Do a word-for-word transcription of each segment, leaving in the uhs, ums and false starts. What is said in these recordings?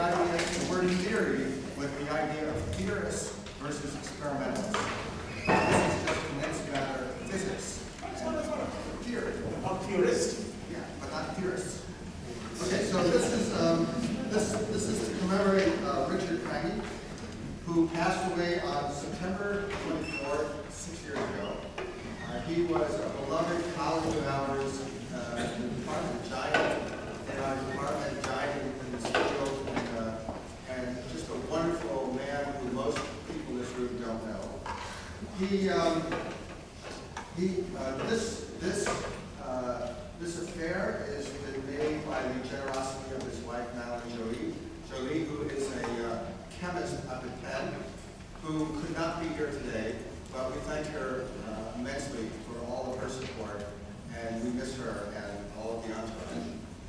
idea, the word theory, with the idea of theorists versus experimentalists. This is just condensed matter physics. Theory. Not theorist. Yeah, but not theorists. Okay, so this is um, this this is to commemorate uh, Richard Crangy, who passed away on September twenty-fourth, six years ago. Uh, he was a beloved colleague of ours uh, in the department, giant in our department, giant in this field, and, uh, and just a wonderful man who most people in this room don't know. He um, he uh, this this. Uh, This affair has been made by the generosity of his wife, Madeline Jolie. Jolie, who is a uh, chemist up at Penn, who could not be here today, but we thank her uh, immensely for all of her support, and we miss her and all of the entourage.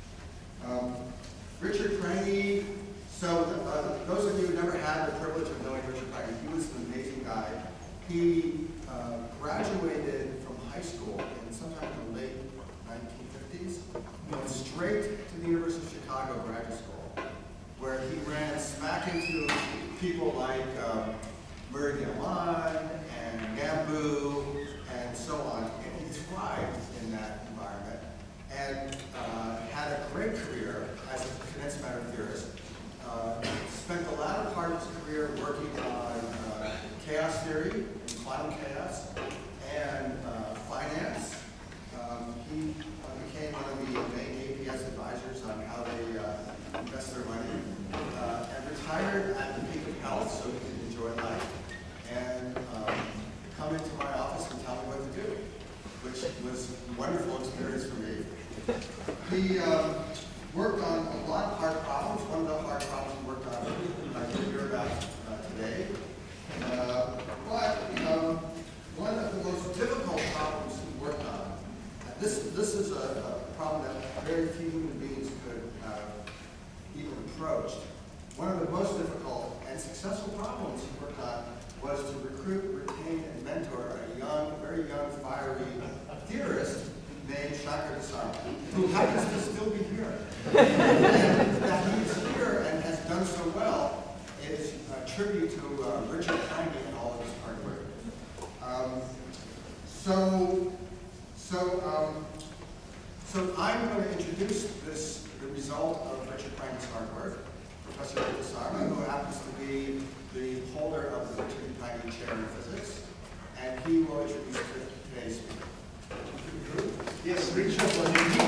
Um, Richard Crangy, so the, uh, those of you who never had the privilege of knowing Richard Crangy, he was an amazing guy. He uh, graduated from high school in sometime in the late nineteen fifties, went straight to the University of Chicago graduate school, where he ran smack into people like um, Murray Gell-Mann and Bamboo and so on, and he thrived in that environment and uh, had a great career as a condensed matter theorist. Uh, spent the latter part of his career working on uh, chaos theory, quantum chaos, and uh, finance. Um, he uh, became one of the main A P S advisors on how they uh, invest their money, uh, and retired at the peak of health so he could enjoy life, and um, come into my office and tell me what to do, which was a wonderful experience for me. He um, worked on a lot of hard problems. One of the hard problems he worked on I can hear about uh, today. Uh, but um, one of the most difficult problems he worked on, This, this is a, a problem that very few human beings could uh, even approach. One of the most difficult and successful problems he worked on was to recruit, retain, and mentor a young, very young, fiery theorist named Shaka Desarma, who happens to still be here. And that he's here and has done so well is a tribute to uh, Richard Crangy and all of his hard work. Um, so. So, um, so I'm going to introduce this, the result of Richard Crangy's hard work, Professor Desarma, who happens to be the holder of the Richard Crangy Chair in Physics, and he will introduce today's speaker. Yes, Richard was indeed.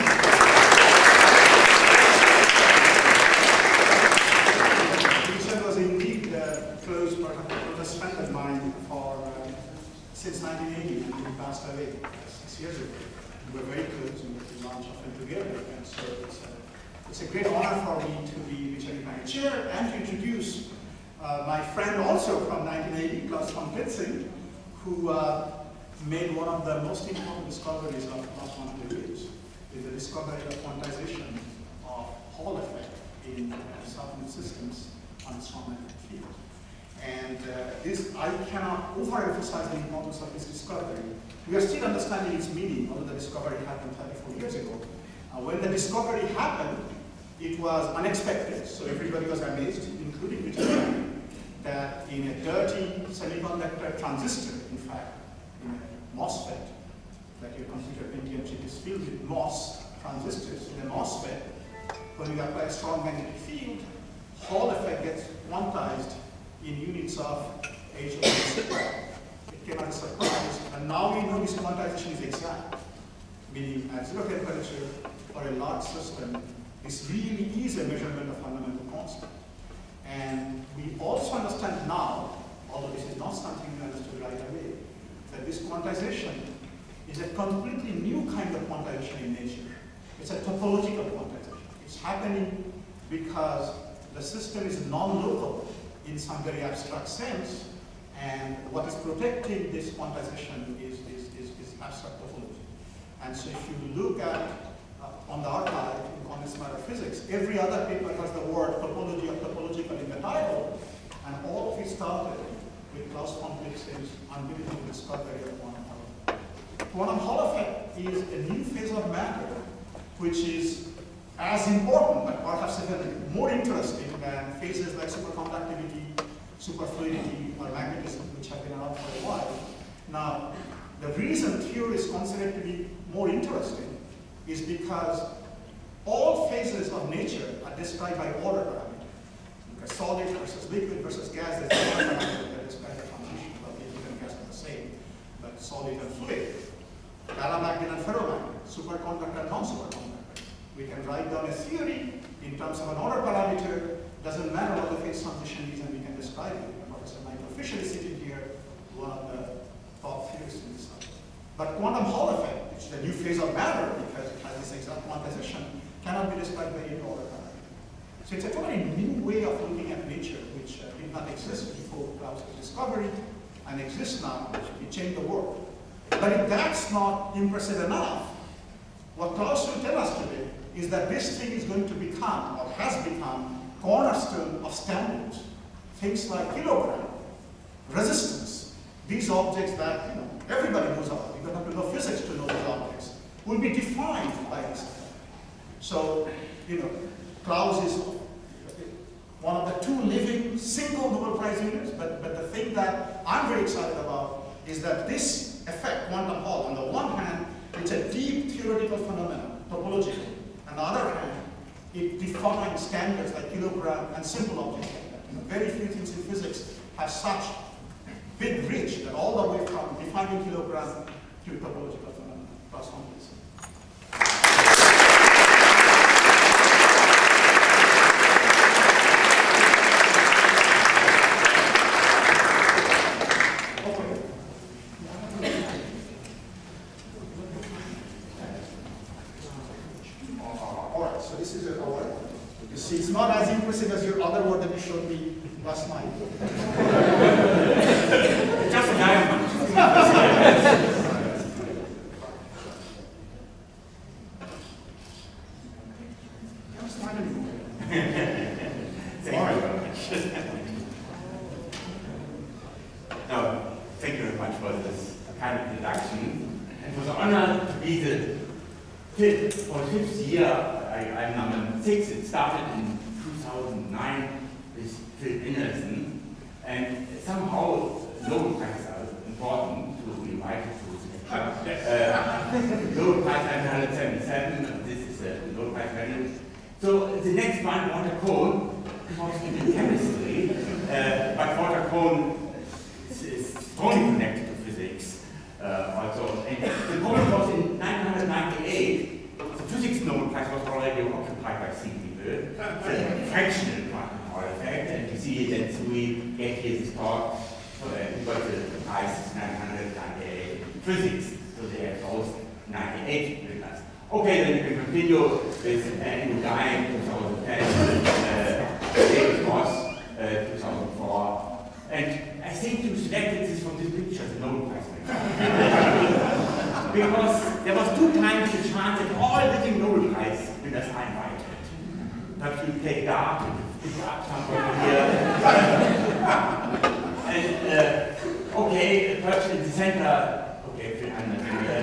Richard was indeed a close close friend of mine for uh, since nineteen eighty, when he passed away. Years ago. We were very close and we launched often together, and so it's a, it's a great honor for me to be Richard Crangy Chair and to introduce uh, my friend also from nineteen eighty, Klaus von Klitzing, who uh, made one of the most important discoveries of the last one hundred years, is the discovery of quantization of Hall effect in subatomic systems on a strong magnetic field. And uh, this, I cannot overemphasize the importance of this discovery. We are still understanding its meaning, although the discovery happened thirty-four years ago. Uh, when the discovery happened, it was unexpected, so everybody was amazed, including Richard Crangy, that in a dirty semiconductor transistor, in fact, in a MOSFET, that your computer Pentium chip is filled with MOS transistors, in a MOSFET, when you apply a strong magnetic field, Hall effect gets quantized in units of H squared. It came as a surprise, and now we know this quantization is exact, meaning at zero temperature for a large system, this really is a measurement of fundamental constant. And we also understand now, although this is not something we understood right away, that this quantization is a completely new kind of quantization in nature. It's a topological quantization. It's happening because the system is non-local in some very abstract sense, and what is protecting this quantization is, is, is, is abstract topology. And so if you look at, uh, on the archive in condensed matter physics, every other paper has the word topology or topological in the title, and all of it started with Klaus von Klitzing's unbelievable discovery of quantum Hall effect. Quantum Hall effect is a new phase of matter, which is as important, but perhaps even more interesting than phases like superconductivity, superfluidity, or magnetism, which have been around for a while. Now, the reason theories consider it to be more interesting is because all phases of nature are described by order parameter. Because solid versus liquid versus gas, there's an order parameter that describes the transition of liquid and gas are the same, but solid and fluid. Paramagnet and ferromagnet, superconductor and non-superconductor. We can write down a theory in terms of an order parameter. Doesn't matter what the phase transition is, and we can describe it. Professor Michael Fisher is sitting here, one of the top theorists in this subject. But quantum Hall effect, which is a new phase of matter, because it has this exact quantization, cannot be described by any order parameter. So it's a totally new way of looking at nature, which uh, did not exist before Clausius' discovery, and exists now. It changed the world. But if that's not impressive enough, what Clausius will tell us today is that this thing is going to become, or has become, cornerstone of standards. Things like kilogram, resistance, these objects that you know everybody knows about. You don't have to know physics to know these objects, will be defined by this effect. So, you know, Claus is one of the two living single Nobel Prize winners, but, but the thing that I'm very excited about is that this effect, quantum Hall, on the one hand, it's a deep theoretical phenomenon, topological. On the other hand, it defines standards like kilogram and simple objects like that. You know, very few things in physics have such big reach that all the way from defining kilogram to topological phenomena, plus one piece. It's not as impressive as your other word that you showed me last night. Just a diamond. Don't smile anymore. Thank you very much. No, thank you very much for this kind of introduction. It was an honor to be the fifth, for the fifth year. I, I'm number six. It started in two thousand nine with Phil Innerson, and somehow Nobel Prize are important to be invited to the uh, Nobel Prize one hundred seventy-seven. This is the Nobel Prize value. So the next one, Walter Kohn, was in chemistry, uh, but Walter Kohn is, is strongly connected to physics uh, also. And the Kohn was in nineteen ninety-eight. Physics Nobel Prize was already occupied by C people, the fractional quantum Hall effect, and you see that Sui gave here this talk, so uh, he got the prize nineteen ninety-eight physics, so they have both ninety-eight winners. Okay, then you can continue with Andrew Guy in two thousand ten, uh, David Moss, uh, two thousand four, and I think you selected this from this picture, the Nobel Prize winner. Because there was two times the chance that all living Nobel Prize winners are invited. Perhaps you take that and pick up somebody here. and uh, okay, perhaps in the center, okay, Phil Anderson.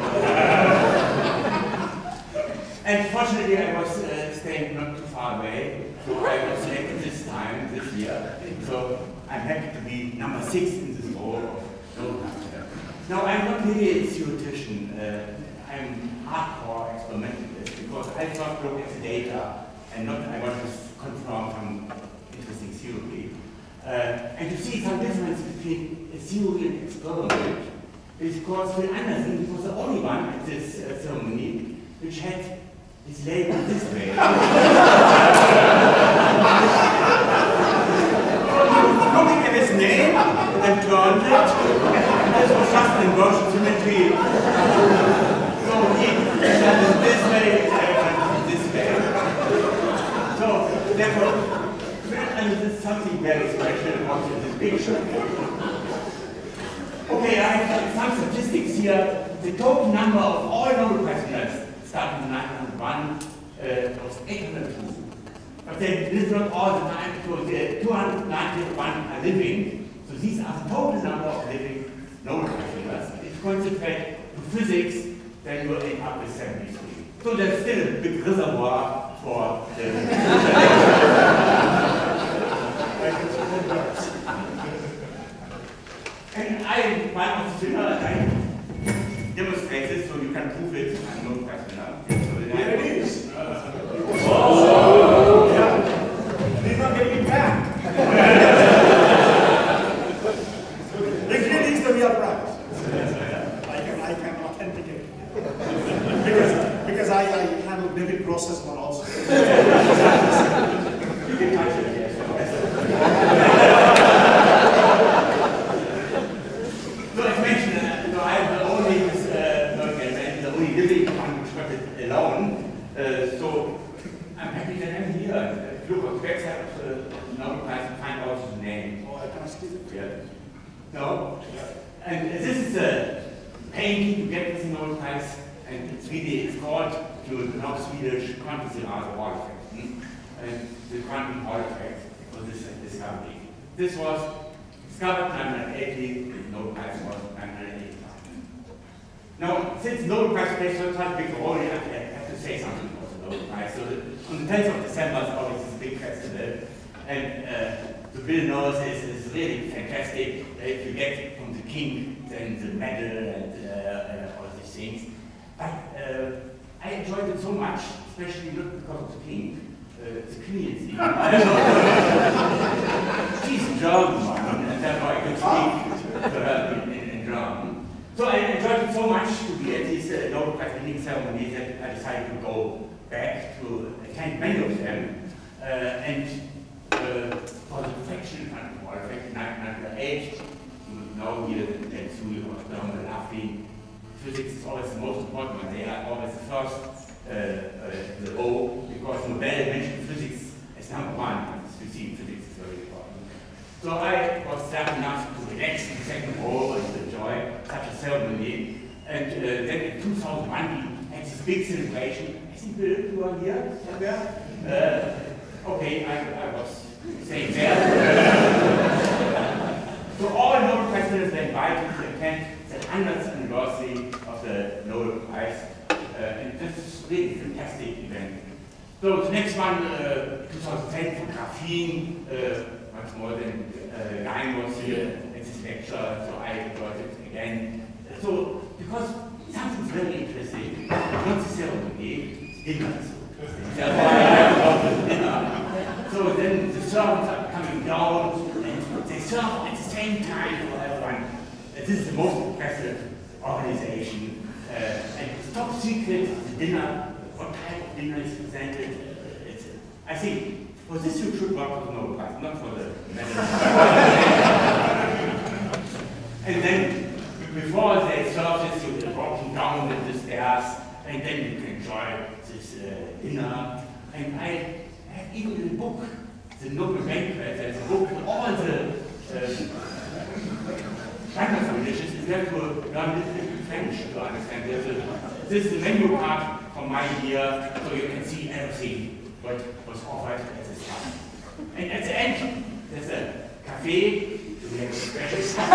And fortunately I was uh, staying not too far away, so I was selected this time, this year. So I'm happy to be number six in this row of Nobel Prize. Now, I'm not really a theoretician. Uh, I'm hardcore experimentalist because I just look at the data and not I want to confirm some interesting theory. Uh, and to see some difference between a theory and experiment is because Phil Anderson was the only one at this uh, ceremony which had his label this way. Looking at his name and turned it. This was just an inversion symmetry. So he done it this way, and this way. So therefore, and this is something very special about this picture. Okay, I have some statistics here. The total number of all Nobel Prize winners starting in nineteen oh one uh, was eight hundred two. But they did not all the time because the two hundred ninety-one are living. So these are the total number of living Nobel Prize winners. If you concentrate to physics, then you will end up with seventy-three. So there's still a big reservoir for the think one of the winner, I demonstrated so you can prove it. I'm no prize winner. Here it is. Oh! Yeah. They're not getting it back. It really is the real prize. I can, I can authenticate it. Because, because I, I handle David Gross's one also. You can touch it, yes. So as mentioned, uh, so I am the only, uh, no, the only living one which got it alone. Uh, so I'm happy that I'm here. Uh, look on the website of the Nobel Prize to find out his name. Oh, I can steal it. Yeah. No? And uh, this is a painting to get this Nobel Prize, and it's really, it's called, if you know Swedish, Quantiserato Hall effect. Hmm? And the quantum Hall effect was this uh, discovery. This was discovered in nineteen eighty, the Nobel Prize was nineteen eighty-five. Now, since Nobel Prize plays such a big role, I have to say something about the Nobel Prize. So the, on the tenth of December is always this big festival, and uh, the Bill knows this is really fantastic. If you get from the king, then the medal and uh, uh, all these things. But uh, I enjoyed it so much, especially not because of the king, uh, the queen is even. I don't know. She's a German one, and therefore I could speak to her in, in, in German. So I enjoyed it so much to be at this uh, Nobel Prize winning ceremony that I decided to go back to attend many of them. Uh, and uh, for the fraction and for effect nineteen eight, you know here that Sue was German laughing. Physics is always the most important one. They are always the first, uh, uh, the O, because Nobel mentioned physics as number one. You see, physics is very important. So I was sad enough to relax in the second row and enjoy such a ceremony. And uh, then in two thousand one, we had this big celebration. I think you are here somewhere. Uh, okay, I, I was staying there. So all Nobel Prize winners were invited to attend the hundredth anniversary of the Nobel Prize. Uh, and this is really a fantastic event. So the next one, uh, two thousand ten, for graphene, uh, much more than uh, Guy was here at this lecture, so I enjoyed it again. So, because something's very interesting, not the ceremony, it's dinner. So then the servants are coming down, and they serve at the same time for everyone. This is the most impressive organization. Uh, and it's top secret, the dinner, what type of dinner is presented. Uh, it's, I think for this you should work for the Nobel Prize, not for the medal. And then before they serve this, you're walking down the stairs, and then you can enjoy this uh, dinner. And I have even in the book, the Nobel Banquet, there's a book with all the uh, wonderful dishes. You have to learn a little bit French to understand. There's a, this is the menu card from my year, so you can see everything what was offered at this time. And at the end, there's a cafe. We have a special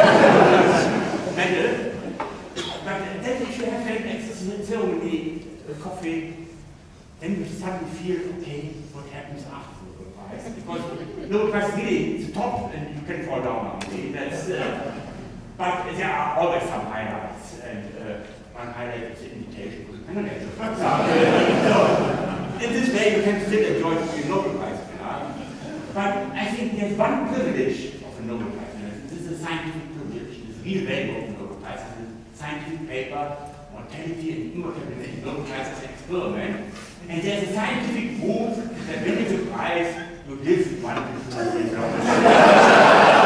medal. But then if you have an access ceremony, a coffee, then you suddenly feel, okay, what happens after the Nobel Prize? Because Nobel Prize really is the top and you can fall down on it. That's, uh, but there are always some highlights, and uh, one highlight is the invitation to the panel lecture. So, in this way you can still enjoy the Nobel Prize winner. But I think there's one privilege of a Nobel Prize winner. This is a scientific privilege. This is the real value of the Nobel Prize. It's a scientific paper, mortality and immortality of the Nobel Prize is an experiment. And there's a scientific proof that when it's a prize, you give one to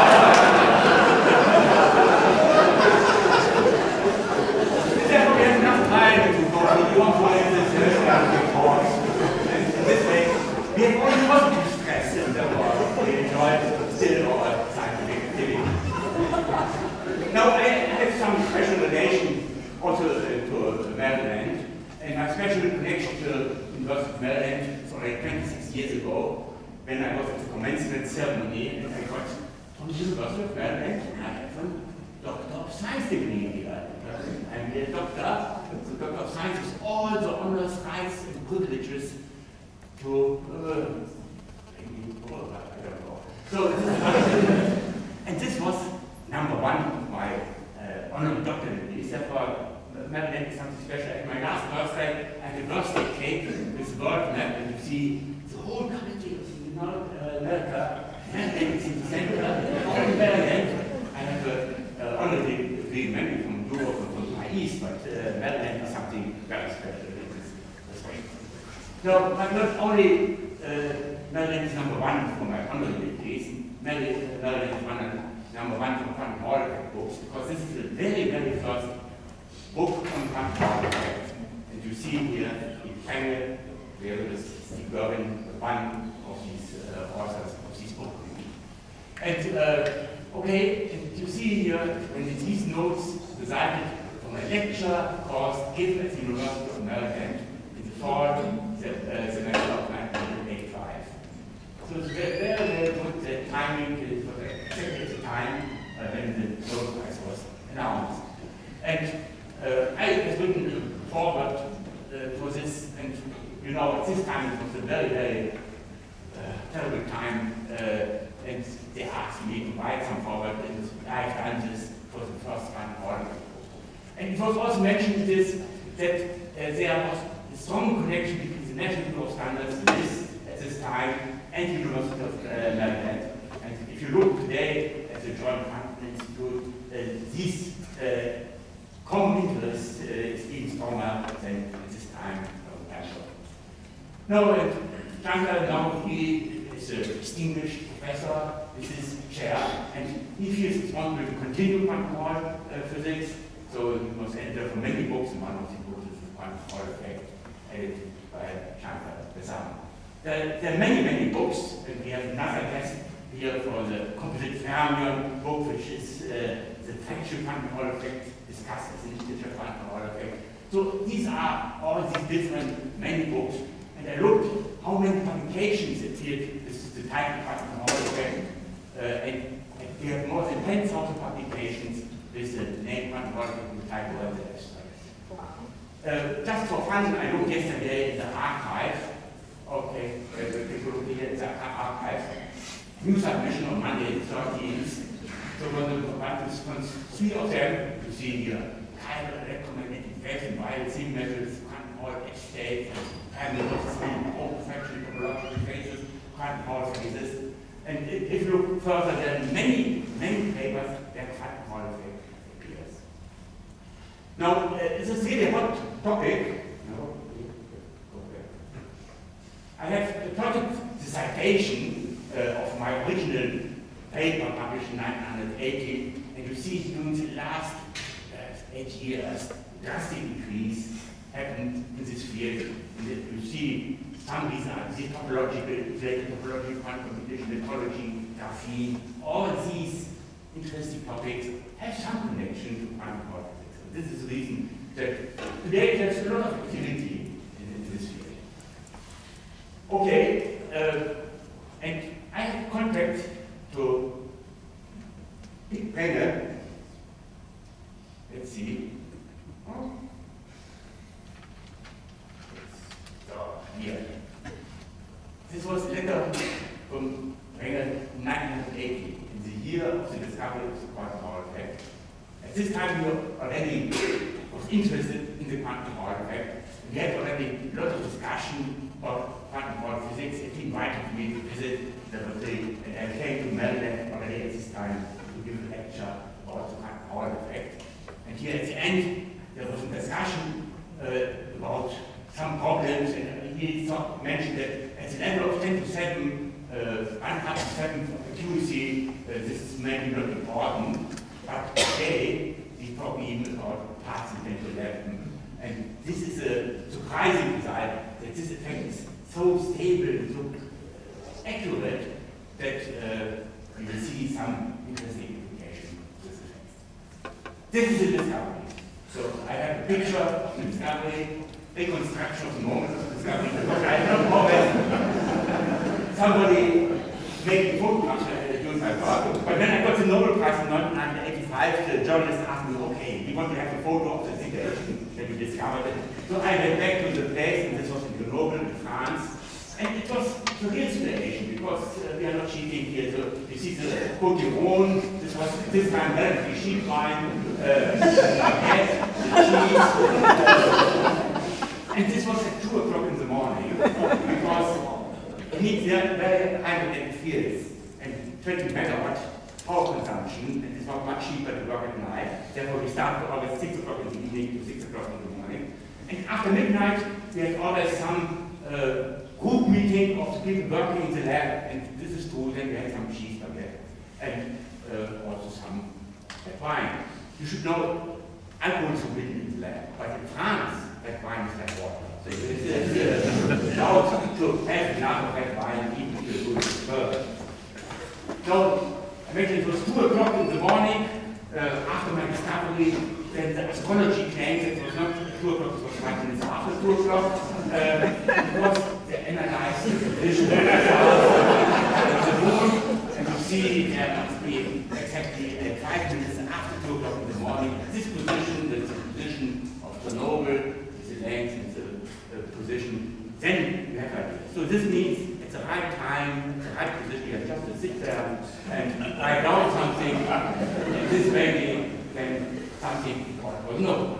Therefore, we have enough time to go through your prizes and reports. And this way, we have only positive stress, and therefore we enjoy still our scientific activity. Now, I have some special relation also uh, to Maryland, and my special connection to University of Maryland, sorry, twenty-six years ago, when I was at the commencement ceremony, and I got from the University of Maryland, I have a Doctor of Science degree here. I'm a doctor, the Doctor of Science with all the honors, rights, and privileges to, uh, I don't know. So, this is and this was number one of my is in the center. On the other hand, I have a, uh, honestly, big memory from Europe and from my East, but uh, Maryland is something very special in this, this way. So, but not only uh, Maryland is number one for my honorary case, Maryland, Maryland is one, number one for quantum Hall effect books, because this is the very, very first book on quantum Hall effect. And you see here in Penge, where is Steve Gerwin, one of these uh, authors of this book. And uh, okay, and you see here, when these notes resulted from a lecture course given at the University of Maryland in the fall the, uh, semester of nineteen eighty-five. So it's very, very, very good the timing, it was exactly the time uh, when the Nobel Prize was announced. And uh, I was looking forward uh, for this, and you know, at this time it was a very, very uh, terrible time, uh, and they asked me to write some forward, and I've done this for the first one all. And it was also mentioned this, that uh, there was a strong connection between the National Bureau of Standards, this, at this time, and the University of uh, Maryland. And if you look today at the Joint Quantum Institute, uh, these uh, common interests uh, is even stronger than at this time of Passion. Now, uh, Shankar, now he is a distinguished professor, this is chair, and if he is responsible to continue quantum Hall uh, physics, so he must enter for many books, and one of the books is the Quantum Hall Effect, edited by Shankar Besama. There, there are many, many books, and we have another test here for the composite fermion book, which is uh, the factual quantum Hall effect discussed as an integer quantum Hall effect. So these are all these different many books, and I looked how many publications appeared. This is the type of quantum Hall effect, uh, and, and we have more than ten thousand publications with the name quantum Hall effect and the type of the uh, just for fun, I looked yesterday in the archive. Okay, uh, take a look here at the archive. New submission on Monday the thirteenth. So when the participants, three of them, you see here, chiral electromagnetic waves and wild thin metals, quantum Hall edge states, panel of three open fraction topological phases, quantum Hall phases. And if, if you look further, there are many, many papers where quantum Hall effect appears. Now, uh, this is really a hot topic. No. I have plotted the citation uh, of my original paper published in nineteen eighty, and you see during the last uh, eight years, drastic increase happened in this field. And you see some results, the topological, related topological quantum computation, methodology, graphene, all these interesting topics have some connection to quantum Hall physics. So this is the reason that today there's a lot of activity in, in this field. Okay, uh, and I have contact to Big Penge. Let's see. Oh. So, here. This was a letter from Penge in nineteen eighty, in the year of the discovery of the quantum Hall effect. At this time, we already was interested in the quantum Hall effect. We had already a lot of discussion about quantum Hall physics. It invited me to visit the laboratory, and I came to Maryland already at this time to give a lecture about the quantum Hall effect. And here at the end, there was a discussion uh, about some problems, and he thought, mentioned that at the level of ten to seven, uh, one hundred seven for accuracy, uh, this is maybe not important, but today we talk even about parts in ten to eleven. And this is a surprising result, that this effect is so stable and so accurate that uh, you will see some interesting implication of this effect. This is a discovery. So I have a picture of the discovery, reconstruction of the moment of the discovery, because I don't know that somebody made photographs during my work. But when I got the Nobel Prize in nineteen eighty-five, the journalist asked me, okay, we want to have a photo of the situation that we discovered it. So I went back to the place, and this was in Grenoble, in France. And it was a real situation, because uh, we are not cheating here. So you see the Côte d'Iron, this was this time relatively cheap wine, uh, baguette, the cheese. And this was at two o'clock in the morning, because it needs very, very high magnetic fields. And twenty megawatt power consumption, and it's not much cheaper to work at night. Therefore, we start always at six o'clock in the evening to six o'clock in the morning. And after midnight, we have always some uh, group meeting of the people working in the lab, and this is true. Then we have some cheese baguette and uh, also some red wine. You should know alcohol is forbidden in the lab, but in France, red wine is like water. So it's allowed to have enough red wine even if you do it further. So I mentioned it was two o'clock in the morning uh, after my discovery. Then the astrology claims that it was not two o'clock, it was five minutes after two o'clock. Uh, because they analyzed the position of the moon, and you see there must be exactly uh, five minutes after two o'clock in the morning. This position, that's the position of the noble, the length and the uh, position, then you have ideas. So this means it's the right time, it's the right position, you have just to sit there and write down something. In this way, then something important was known.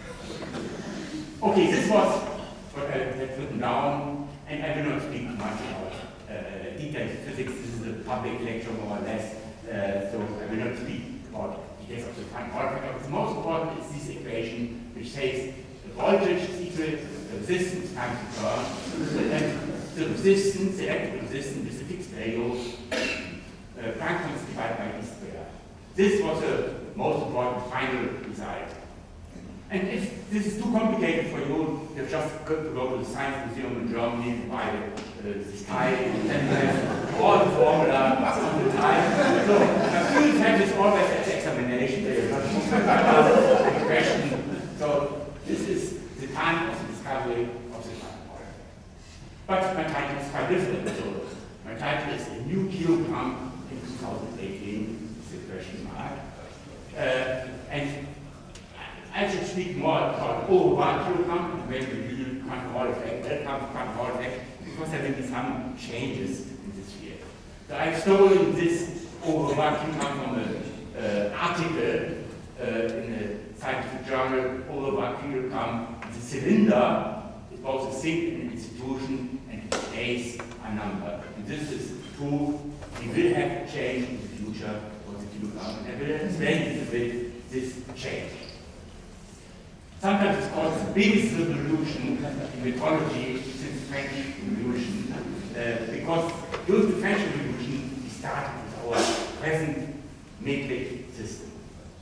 Okay, this was what I had written down, and I will not speak much about uh, detailed physics. This is a public lecture, more or less, uh, so I will not speak about details of the time order factor. What's most important is this equation, which says the voltage is equal to the resistance times the current, and the resistance, the electrical resistance, is a fixed value, uh, Planck constant divided by E squared. This was the most important final result. And if this is too complicated for you, you have just got to go to the Science Museum in Germany, buy uh, this type, and then you have all the formula on the type. So, my students have this always at the examination, they are not the question. So, this is the time of the discovery of the time model. But my title is quite different. So, my title is A New Kilogram in two thousand eighteen, is the question mark. Uh, and I should speak more about over one kilogram, when we do quantum Hall effect, welcome to quantum Hall effect, because there will be some changes in this field. So I've stolen this over one kilogram from an uh, article uh, in a scientific journal, over one kilogram. The cylinder is both a sink and an institution, and its days are numbered. And this is proof we will have a change in the future for the kilogram, and I will explain a little bit this change. Sometimes it's called the biggest revolution in metrology since the French Revolution, uh, because during the French Revolution we started with our present metric system.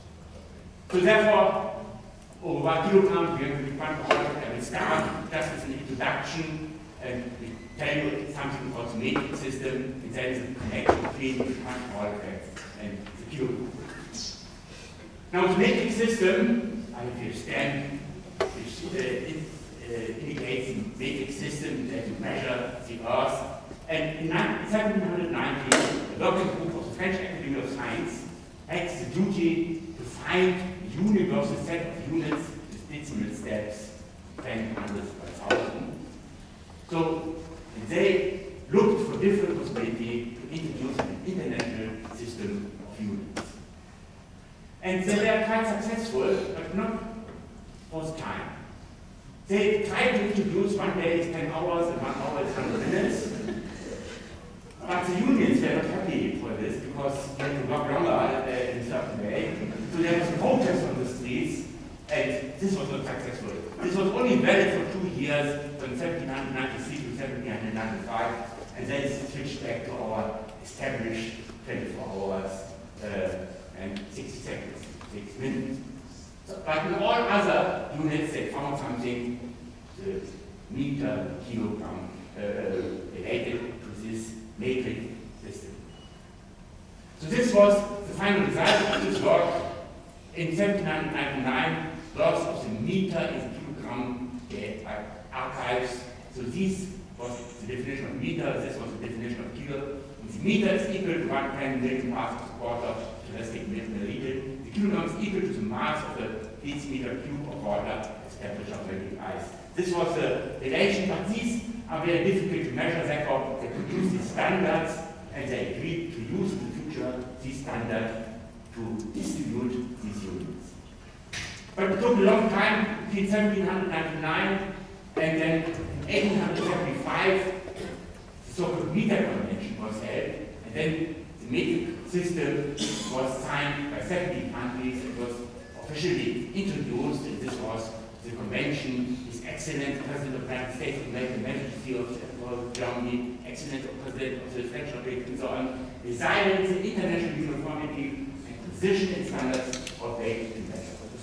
So therefore, over one kilogram, we have to be quantum Hall. I will start just as an introduction and we tell you something about the metric system, and then the connection between the quantum Hall effect and the kilogram. Now the metric system, I have here a stamp which uh, in, uh, indicates the metric system that you measure the Earth. And in seventeen ninety, a working group of the French Academy of Science had the duty to find a universal set of units with decimal steps, ten hundredths per thousand. So they looked for different possibilities to introduce an international system of units. And they were quite successful, but not all the time. They tried to introduce one day is ten hours and one hour is one hundred minutes. But the unions were not happy for this because they had to work longer uh, in a certain way. So there was a protest on the streets, and this was not successful. This was only valid for two years, from seventeen ninety-three to seventeen ninety-five, and then it switched back to our established twenty-four hours. Uh, and sixty seconds, six minutes. So, but in all other units, they found something, the meter, kilogram, uh, related to this metric system. So this was the final result of this work. In seventeen ninety-nine, works of the meter and kilogram archives. So this was the definition of meter, this was the definition of kilo. And the meter is equal to one ten million parts per quarter. The kilogram is equal to the mass of the decimeter cube of water established on melting ice. This was the relation, but these are very difficult to measure, therefore they produced these standards and they agreed to use in the future these standards to distribute these units. But it took a long time between seventeen ninety-nine and then in eighteen seventy-five the so-called meter convention was held, and then the The metric system was signed by seventeen countries. It was officially introduced, and this was the convention. His Excellency President of the United States of America, Majesty of Germany, Excellency of President of the French Republic, and so on, decided the international uniformity and position and standards of the invention.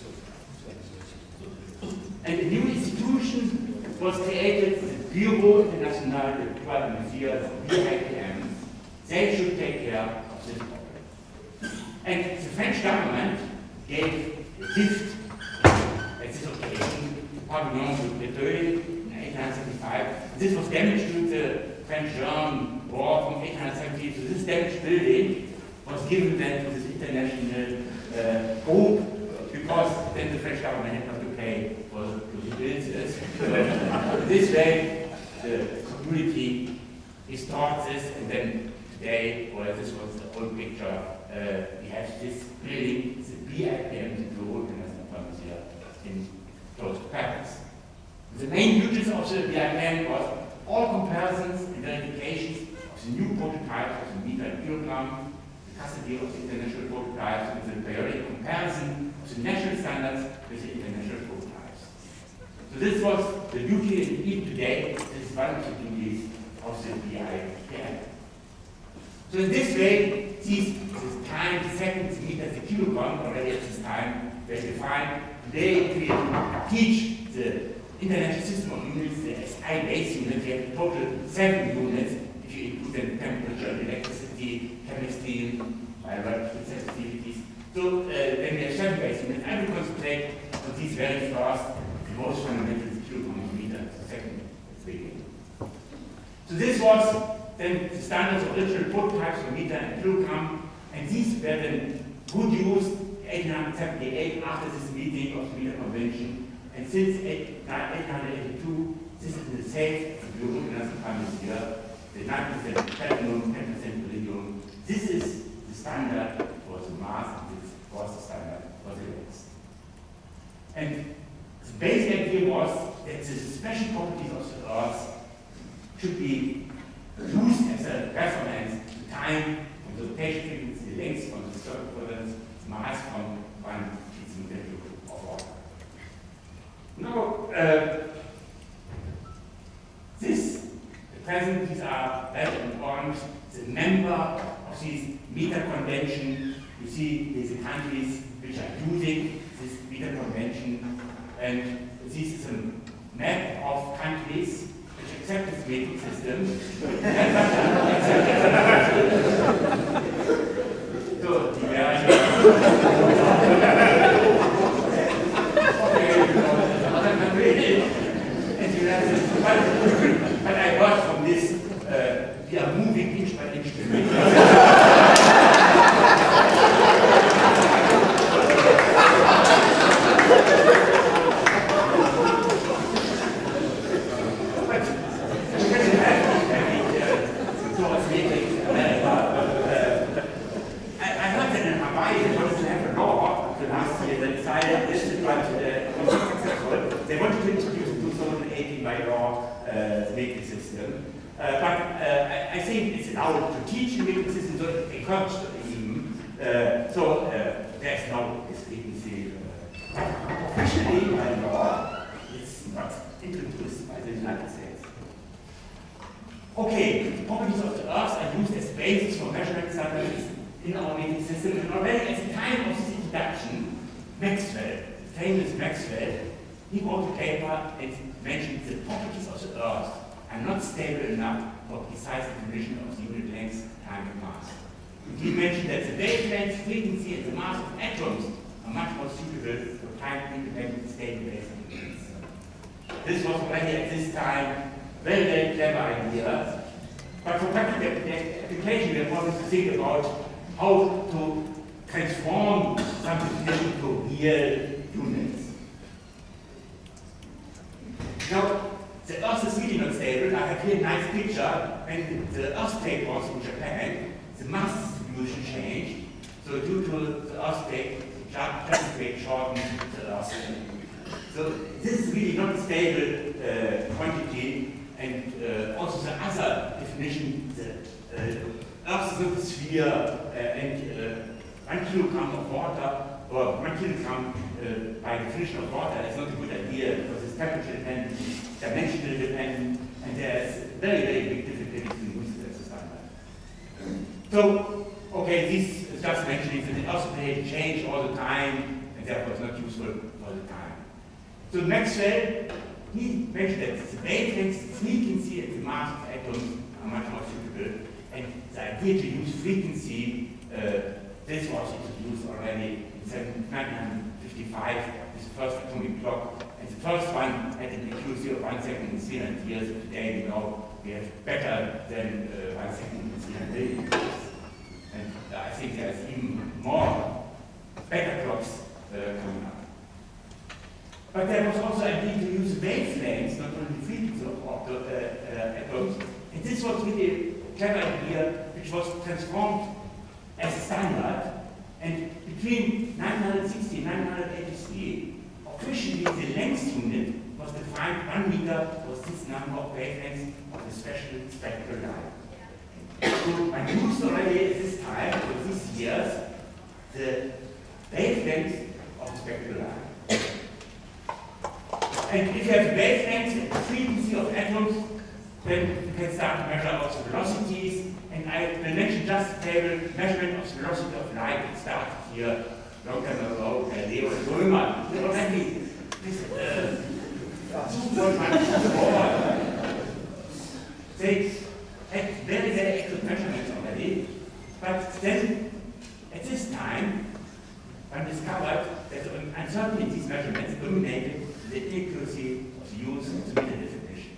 And a new institution was created, the Bureau International de Droit de Mesure, the B I P M. They should take care of this problem. And the French government gave a gift at this occasion, Pavillon de Breteuil in eighteen seventy-five. This was damaged to the French-German war from eighteen seventy. So this damaged building was given then to this international uh, group, because then the French government had not to pay for to rebuild this. So this way, the community restored this, and then today, well, this was the old picture. Uh, we have this building, the B I P M, the Bureau International Museum, in close to Paris. The main duties of the B I P M was all comparisons and verifications of the new prototypes of the meter and kilogram, the custody of the international prototypes, and the periodic comparison of the national standards with the international prototypes. So this was the duty, and even today, this is one of the duties of the B I P M. So in this way, these this time, the seconds, meters, the kilogram already at this time were defined. Today, if we teach the International System of Units, the S I base unit, we have a total seven units, if you include the temperature, electricity, chemistry, biological sensitivities. So uh, then we have seven base units. I will concentrate on these very first, the most fundamental, the kilogram of meter, the second speaking. So this was then the standards of original prototypes for meter and kilogram, and these were then good used eighteen seventy-eight after this meeting of the meter convention, and since eighteen eighty-two, this is the safe Bureau International Museum, the nine percent platinum, ten percent beryllium. This is the standard for the mass, and this was the standard for the rest. And the basic idea was that the special properties of the Earth should be used as a reference to time, from the rotation frequency, length from the circumference, mass from one centimeter of water. Now, uh, this, the present, these are red and orange, the member of this meter convention. You see these are countries which are using this meter convention, and this is a map of countries which accept this metric system. So, die wäre but I heard from this, uh, we are moving inch by inch to They wanted to introduce in two thousand eighteen by law uh, the metric system, uh, but uh, I, I think it's allowed to teach the metric system, so it encouraged even. Uh, so uh, there's no discrepancy. Uh, officially by law, it's not introduced by the United States. Okay, the properties of the Earth are used as basis for measurement standards in our metric system, and already at the time of this introduction, Maxwell, the famous Maxwell, he wrote a paper and mentioned the properties of the Earth are not stable enough for precise definition of the unit length, time, and mass. And he mentioned that the wavelength, frequency, and the mass of atoms are much more suitable for time-independent stable-based units. This was already at this time a very, very clever idea. But for practical application, we wanted to think about how to transform some definition to real units. Now, the Earth is really not stable. I have here a nice picture. When the earthquake was in Japan, the mass distribution changed. So due to the earthquake, the earthquake shortened the Earth. So this is really not a stable uh, quantity. And uh, also the other definition, the uh, absolute sphere uh, and uh, one kilogram of water or one kilogram uh, by definition of water is not a good idea because it's temperature dependent, dimensional dependent, and there's very, very big difficulties to use it as a standard. So, okay, this is just mentioning that the oscillator change all the time and therefore it's not useful all the time. So Maxwell, he mentioned that the wavelengths, the frequency and the mass of atoms are much more suitable, and the idea to use frequency, uh, this was introduced already in nineteen fifty-five with the first atomic clock, and the first one had an accuracy of one second in three hundred years. Today we know we have better than uh, one second in three hundred million years. And uh, I think there's even more better clocks uh, coming up. But there was also an idea to use wavelengths, not only the frequency of uh, uh, atoms. And this was really a clever idea which was transformed as a standard. And between nineteen sixty and nineteen eighty-three, officially the length unit was defined, one meter was this number of wavelengths of the special spectral light. So I used already at this time, for these years, the wavelengths of the spectral light. And if you have wavelengths and the frequency of atoms, then you can start to measure also velocities. And I will mention just the table measurement of the velocity of light. It started here long time ago, Galileo and Römer. They already this uh, two point one They had very, very accurate measurements already. But then, at this time, one discovered that the uncertainty in these measurements dominated the inaccuracy of the use of the meter definition.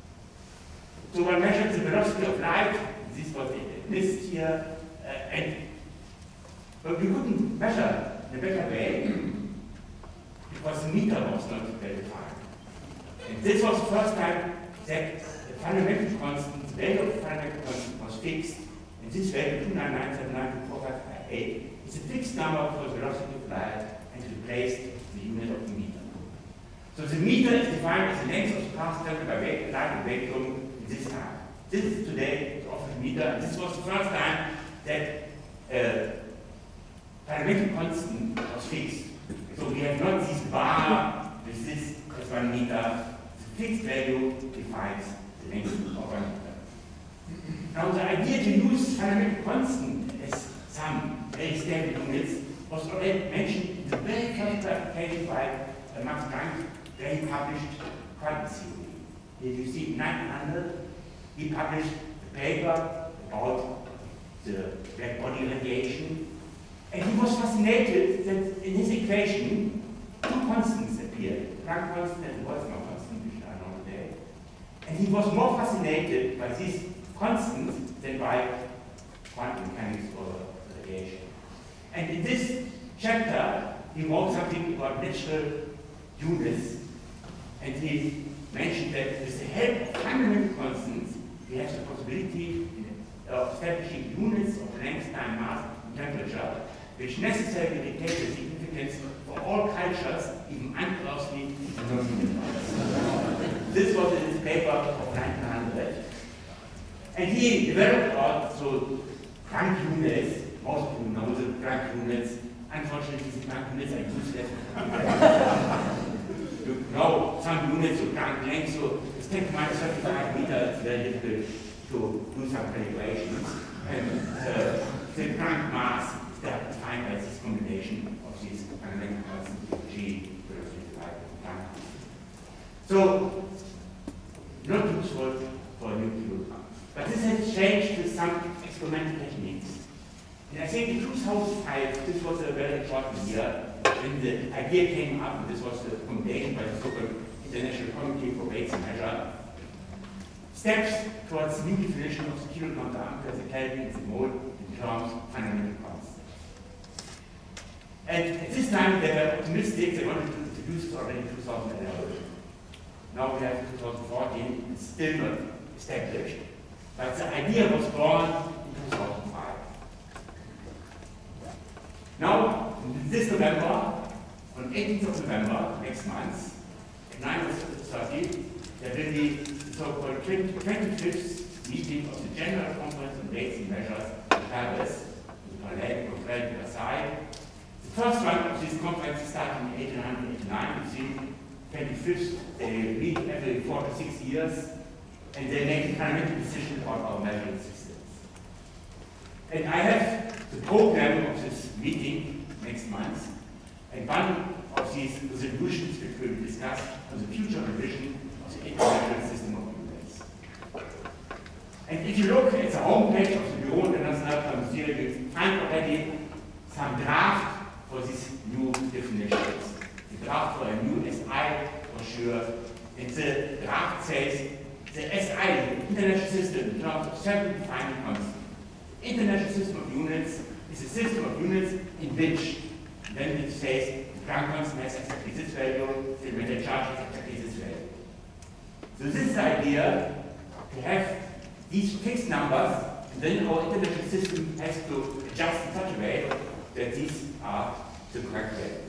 So one measured the velocity of light. This was a list here, uh, and but we couldn't measure in a better way because the meter was not well defined. And this was the first time that the fundamental constant, the value of the fundamental constant was fixed. And this value, two nine nine seven nine two four five five eight, is a fixed number for the velocity of light and replaced the unit of the meter. So the meter is defined as the length of the path traveled by light and vacuum in this time. This is today the offered meter, and this was the first time that uh, fundamental constant was fixed. So we have not this bar with this as one meter. The fixed value defines the length of one meter. Now the idea to use fundamental constant as some very stable units was already mentioned in the very first application by uh, Max Planck, where he published quantum theory. Here you see nineteen hundred. He published a paper about the black body radiation, and he was fascinated that in his equation two constants appeared, the Planck constant and the Boltzmann constant, which are known today. And he was more fascinated by these constants than by quantum mechanics or radiation. And in this chapter, he wrote something about natural units, and he mentioned that with the help of fundamental constants, we have the possibility of establishing units of length, time, mass, and temperature, which necessarily retain the significance for all cultures, even unearthly and non-human ones. This was in his paper of nineteen hundred. And he developed also Planck units. Most of you know the Planck units. Unfortunately, these Planck units are useless. You know some units of Planck length, so it's ten minus thirty-five meters, it's very difficult to do some calibrations. And uh, the Planck mass is defined by this combination of these fundamental constants, G, Planck. So, not useful for nuclear. But this has changed with some experimental techniques. And I think in two thousand five, this was a very important year, when the idea came up, and this was the recommendation by the so-called International Committee for Weights and Measure, steps towards the new definition of the kilogram per ampere, the Kelvin, and the mole in terms of fundamental constants. And at this time, they were optimistic, they wanted to introduce it already in two thousand eleven. Now we have two thousand fourteen, it's still not established, but the idea was born in two thousand five. Now, this November, on eighteenth of November, next month, at nine thirty, there will be the so-called twenty-fifth meeting of the General Conference on Weights and Measures in Paris, with Berlin, Berlin, Versailles. The first one of these conferences started in eighteen eighty-nine, you see, twenty-fifth, they meet every four to six years, and they make a fundamental decision about our measuring systems. And I have the program of this meeting next month, and one of these resolutions which we will discuss on the future revision of the international system of units. And if you look at the homepage of the Bureau International for Material, you find already some draft for these new definitions. The draft for a new S I brochure, and the draft says the S I, the international system, in terms of seven defining constants. International system of units is a system of units in which, then it says, the Planck constant has exactly this value, the metal charge has exactly this value. So this is the idea to have these fixed numbers, and then our international system has to adjust in such a way that these are the correct values.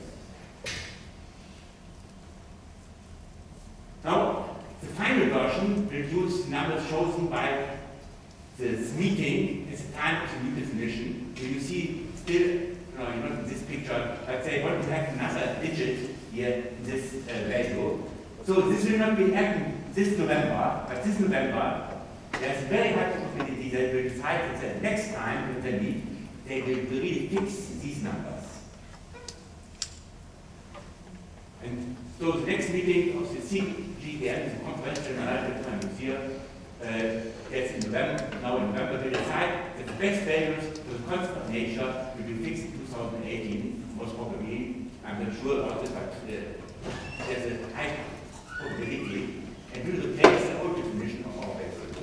Now, the final version will use numbers chosen by this meeting as a time of the new definition. So you see still, no, you're not in this picture, but say what we have another digit here in this uh, value. So this will not be happen this November, but this November, there's a very high probability that we'll decide that the next time when they meet, they will really fix these numbers. And so the next meeting of the C G T M, the Conference Generale de Transmusier, uh, that's in November, now in November, will decide that the best values for the constant of nature will be fixed in two thousand eighteen, most probably. I'm not sure about this, but uh, there's a high probability, and will replace the old definition of our values.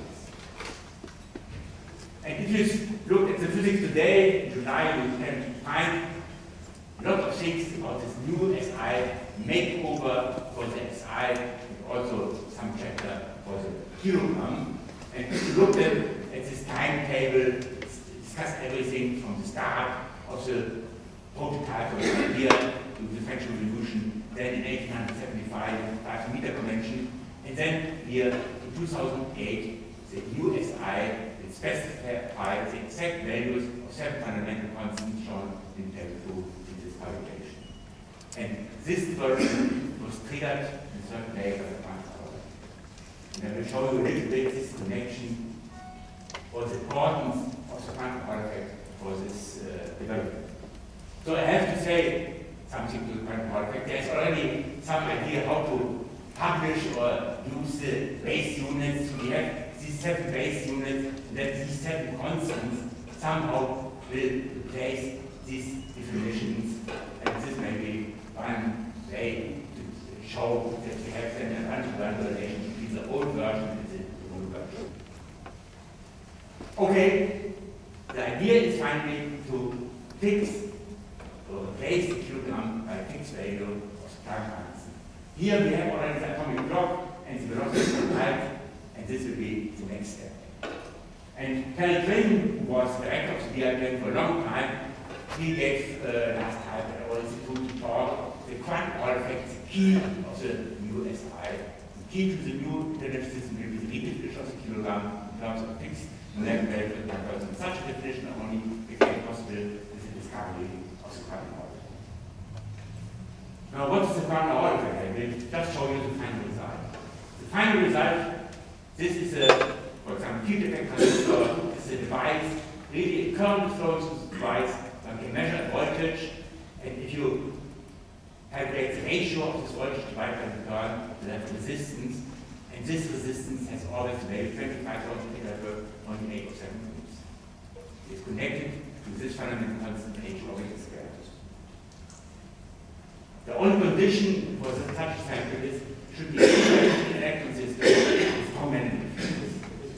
And if you look at the physics today, in July, you can find a lot of things about this new S I makeover for the S I, and also some chapter for the kilogram. And if you look at, at this timetable, discuss everything from the start of the prototype of the idea to the French Revolution, then in eighteen seventy-five, the meter convention, and then here in two thousand eight, the new S I will specify the exact values of seven fundamental constants shown in table two in this publication. And this version was triggered in a certain way by the Planck problem. And I will show you a little bit this connection or the importance of the Planck artifact for this uh, development. So I have to say something to the Planck artifact. There's already some idea how to publish or use the base units. So we have these seven base units, and that these seven constants somehow will replace these definitions. And this may be one way to show that we have then an one-to-one relation between the old version and the new version. Okay, the idea is finally to fix or replace the kilogram by a fixed value of the Planck constant. Here we have already the atomic clock and the velocity of light, and this will be the next step. And Carl Clayton, who was the director of the D I P M for a long time, he gave uh, last time at our institute to talk the quantum artifact, the key of the new S I. The key to the new international system will be the redefinition of the kilogram in terms of fixed molecular value for the person. Such a definition only became possible with the discovery of the quantum artifact. Now, what is the quantum artifact? I will just show you the final result. The final result, this is a, for example, field effect transistor. This is a device, really a current flows through the device. One can measure voltage, and if you calculate the ratio of this voltage divided by the current, you have resistance, and this resistance has always a value twenty-five thousand megahertz on eight of seven groups. It is connected to this fundamental constant H omega squared. The only condition for such a sample is should be an electron system with how many differences.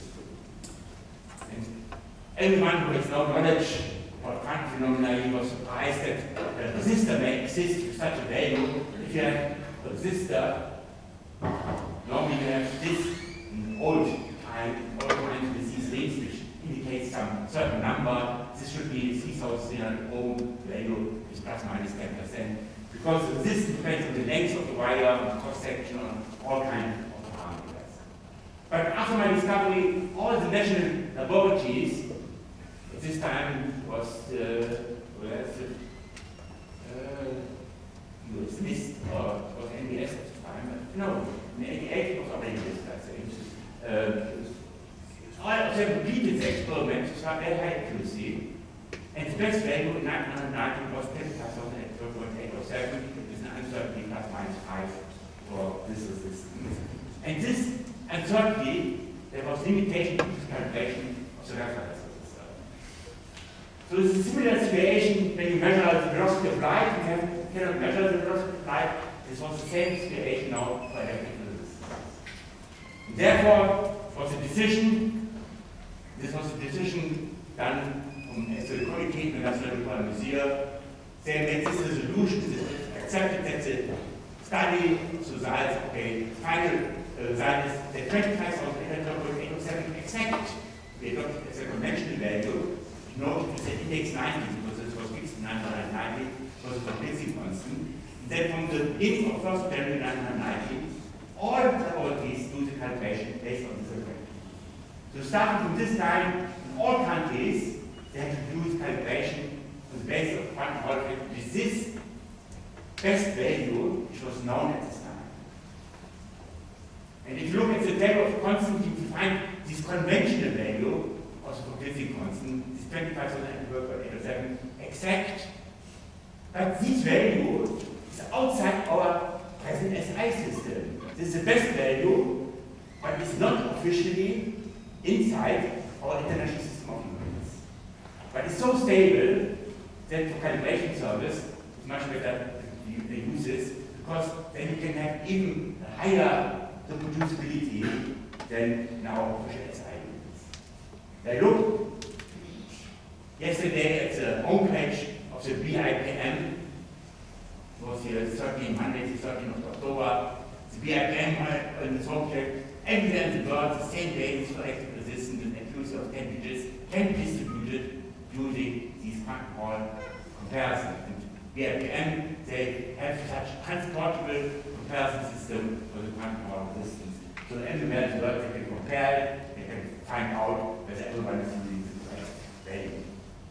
And everyone who has no knowledge about quantum phenomena, he was surprised that a resistor may exist with such a value. If you have a resistor, normally you have this in old time, old time with these rings which indicates some certain number. This should be three thousand three hundred ohm value is plus minus ten percent. Because the resistance depends on the length of the wire, on the cross section, on all kinds of parameters. But after my discovery, all the national laboratories, at this time was the, where's the, uh, U S NIST or was N B S at the time? No, in eighty-eight it was already NIST, I think. Uh, all of them repeated the experiments with very high accuracy, and the best value in nineteen ninety was twenty-five thousand eight hundred seven with an uncertainty plus minus five for this system. And this uncertainty, there was limitation to the calculation of the reference system. So it's a similar situation when you measure the velocity of light, you have, cannot measure the velocity of light. This was the same situation now for electrical resistance. Therefore, was a decision, this was a decision done um, as the Komitee National Economisier, saying that this resolution is accepted that the study so that okay, the final uh, result is that twenty-five thousand eight hundred seven exact. We adopted as a conventional value. You know, it was the index ninety because this was fixed in nineteen ninety, was a Lipinski constant. Then from the beginning of first January nineteen ninety, all laboratories do the calculation based on this equation. So starting from this time, in all countries, they have to do this calculation on the basis of quantum Hall effect with this best value, which was known at this time. And if you look at the table of constants, you find this conventional value, also for Lipinski constant, this twenty-five thousand eight hundred seven exact. But this value is outside our present S I system. This is the best value, but it's not officially inside our international system of units. But it's so stable that for calculation service, it's much better they use this, because then you can have even a higher reproducibility than in our official S I units. I looked yesterday at the homepage of the B I P M. It was here thirteen Monday, the thirteenth of October. The B I P M on this homepage, everywhere in the world, the same values for electrical resistance and accuracy of ten digits can be distributed using these quantum Hall comparisons. And B I P M, they have such transportable comparison system for the quantum Hall resistance. So everywhere in the world they can compare it, they can find out whether everyone is using the correct value.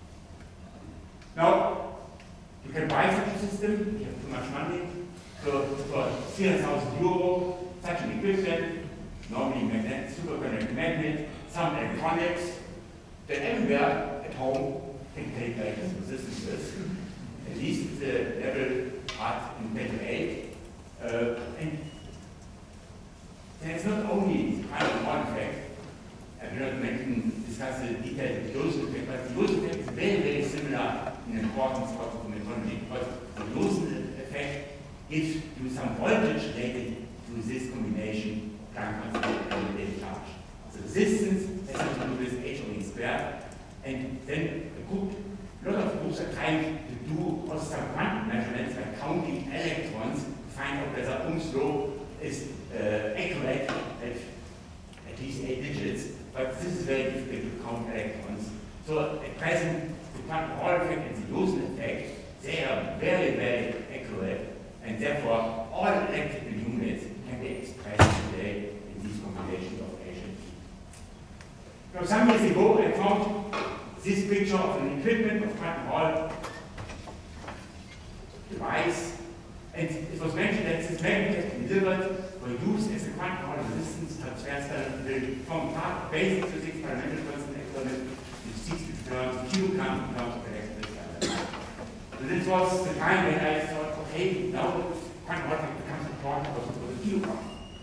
Now, you can buy such a system, you have too much money. So for three hundred thousand euro, such an equipment, normally magnet, superconducting magnet, some electronics, then everywhere at home can calculate this resistances. At least the level part in twenty-eight. Uh, and there's not only the kind of one effect. I will not mention, discuss the details of the Josephson effect, but the Josephson effect is very, very similar in importance also from metrology, because the Josephson effect gives you some voltage related to this combination of Planck constant and related charge. The resistance has to do with H omega squared, and then a group, a lot of groups are trying to do also some quantum measurements by counting electrons to find out whether Ohm's law is uh, accurate at at least eight digits, but this is very difficult to count electrons. So at present, the quantum Hall effect and the Josephson effect, they are very, very accurate, and therefore all electrical units can be expressed today in these combinations of H and T. Now, some years ago, I found this picture of an equipment of quantum Hall device, and it was mentioned that this magnet has been delivered or used as a quantum Hall resistance transfer from part of basic physics experimental constant experiment, which seeks to determine kilogram in terms of electrical experiment. So this was the time when I thought, okay, now quantum Hall becomes important also for the kilogram.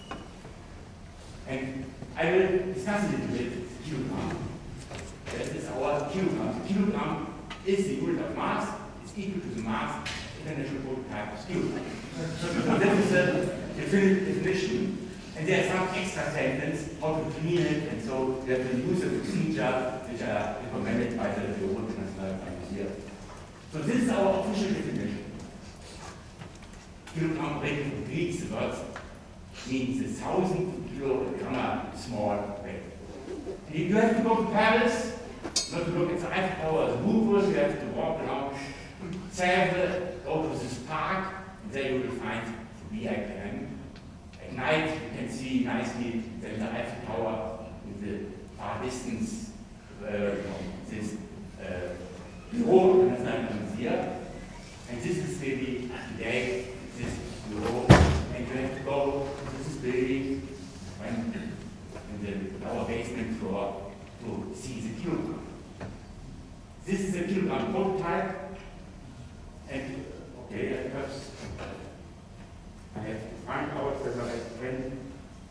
And I will discuss a little bit the kilogram. That is our kilogram. The kilogram is the unit of mass. It's equal to the mass international prototype of kilogram. So this is the definite definition. And there are some extra sentence how to clean it, and so we have to use the procedure which are recommended by the International here. So this is our official definition. Kilogram breaking from Greek words means a thousand kilogram small weight. And if you have to go to Paris, not to look at the Eiffel Tower as Louvre, you have to walk around Sèvres, go to this park, and there you will find the B I P M. At night, you can see nicely that the Eiffel tower in the far distance, uh, this uh, bureau National Museum. And this is really today, this bureau, and you have to go to this building when in the lower basement floor to see the kilogram. This is a kilogram prototype, and okay, perhaps I have to find out whether I can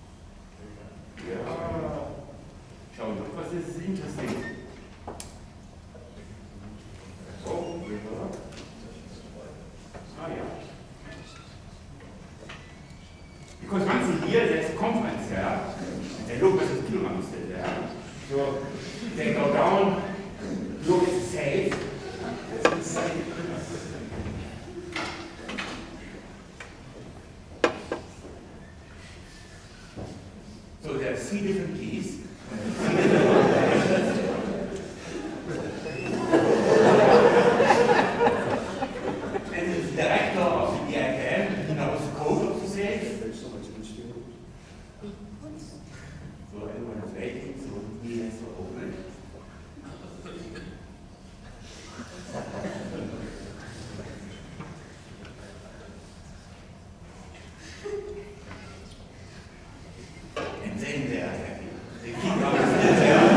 yeah, show you, because this is interesting. So, ah, yeah. Because once a year there's a conference there, and they look at the kilogram still there. So they go down, look at the safe. So there are three different keys. And the director of the D I K M, he knows the code of the safe. So everyone is waiting, so he has to open it. And then they are happy. The kilogram is still there.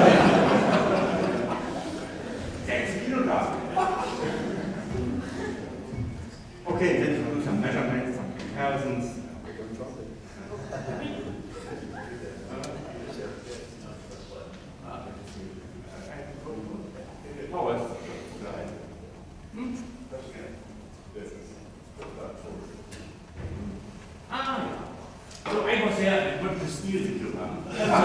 That's a kilogram. Okay, then we'll do some measurements, some comparisons. Ah, so I was there and wanted to steal the kilogram.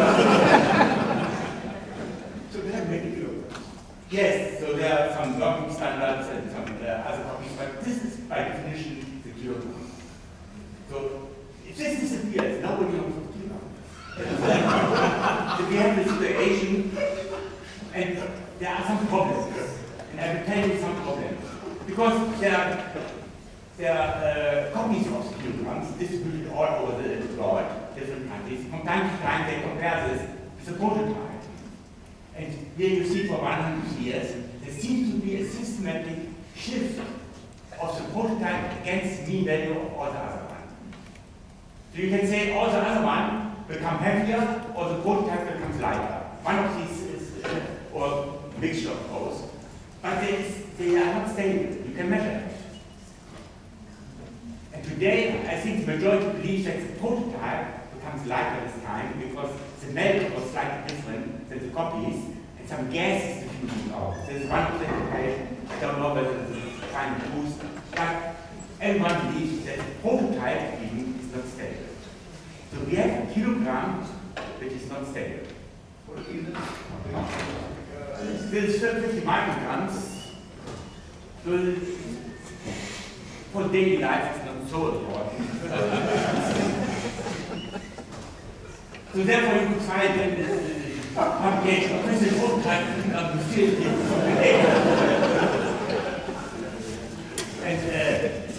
So they have many kilograms. Yes, so there are some logging standards and some uh, other copies, but this is by definition the kilogram. So if this disappears, nobody knows what the kilogram is. So we have the situation, and there are some problems, and I will tell you some problems. Because there are, there are uh, copies of the kilograms distributed all over the world, different countries. From time to time they compare this with a prototype. And here you see for one hundred years, there seems to be a systematic shift of the prototype against mean value of all the other one. So you can say all the other one become heavier or the prototype becomes lighter. One of these is, uh, or mixture of both. But they, is, they are not stable. You can measure it. And today, I think the majority believes that the prototype becomes lighter this time because the melt was slightly different than the copies, and some gas is diffusing out. There's one interpretation, I don't know whether this is final truth, but everyone believes that the prototype even is not stable. So we have a kilogram which is not stable. This is fifty micrograms. So for daily life it's not so important. So therefore you could find that the publication of this prototype of the field and uh,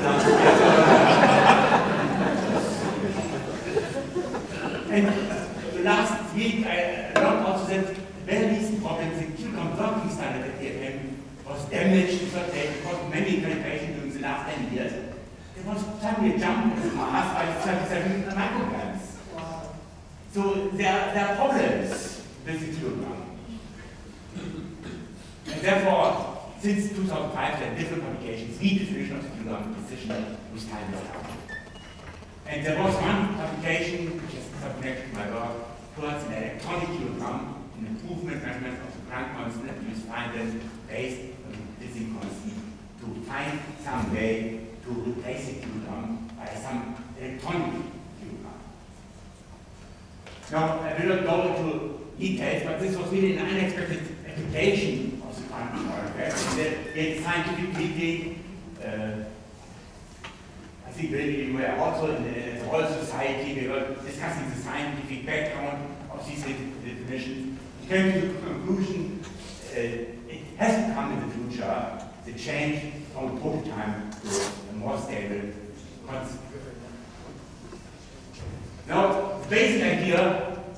and the last week I learned also that very recent problems, the kilogram working standard at D I K M was damaged because many calibrations during the last ten years. There was suddenly a jump in mass by thirty-seven micrograms. So there, there are problems with the kilogram. And therefore, since two thousand five, there are different publications, redefinition of the kilogram decision with time is down. And there was one publication, which is some connection to my work, towards an electronic kilogram, an improvement measurement of the Planck constant, and you find them based on the Ising constant to find some way to replace the kilogram by some electronic kilogram. Now, I will not go into details, but this was really an unexpected application of the quantum mechanics. We had scientific meeting. Uh, I think really we were also in the, the Royal Society. We were discussing the scientific background of these definitions. We came to the conclusion uh, it has become in the future the change from a prototype to a more stable concept. Now, the basic idea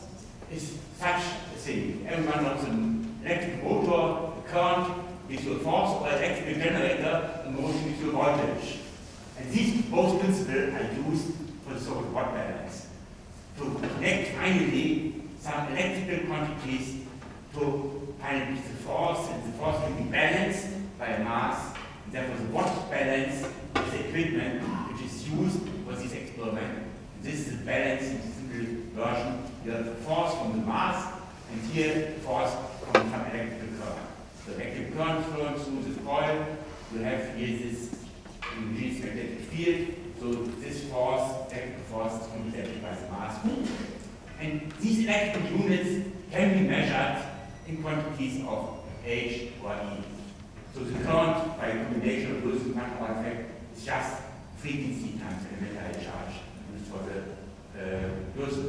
is such a thing. Everyone wants an electric motor, a current, gives you a force, or an electrical generator, a motion gives you a voltage. And these both principles are used for the so-called watt balance, to connect finally some electrical quantities to finally the force, and the force can be balanced by a mass, and therefore the watt balance is the equipment which is used for this experiment. And this is the balance in the simple version. You have the force from the mass, and here the force from some electrical current. The electric current flows through this coil. You have here this Newton's magnetic field. So this force, electrical force, is compensated by the mass. And these electrical units can be measured in quantities of H or E. So the current, by a combination of those quantum effect, is just frequency times elementary charge. And this for the uh, those.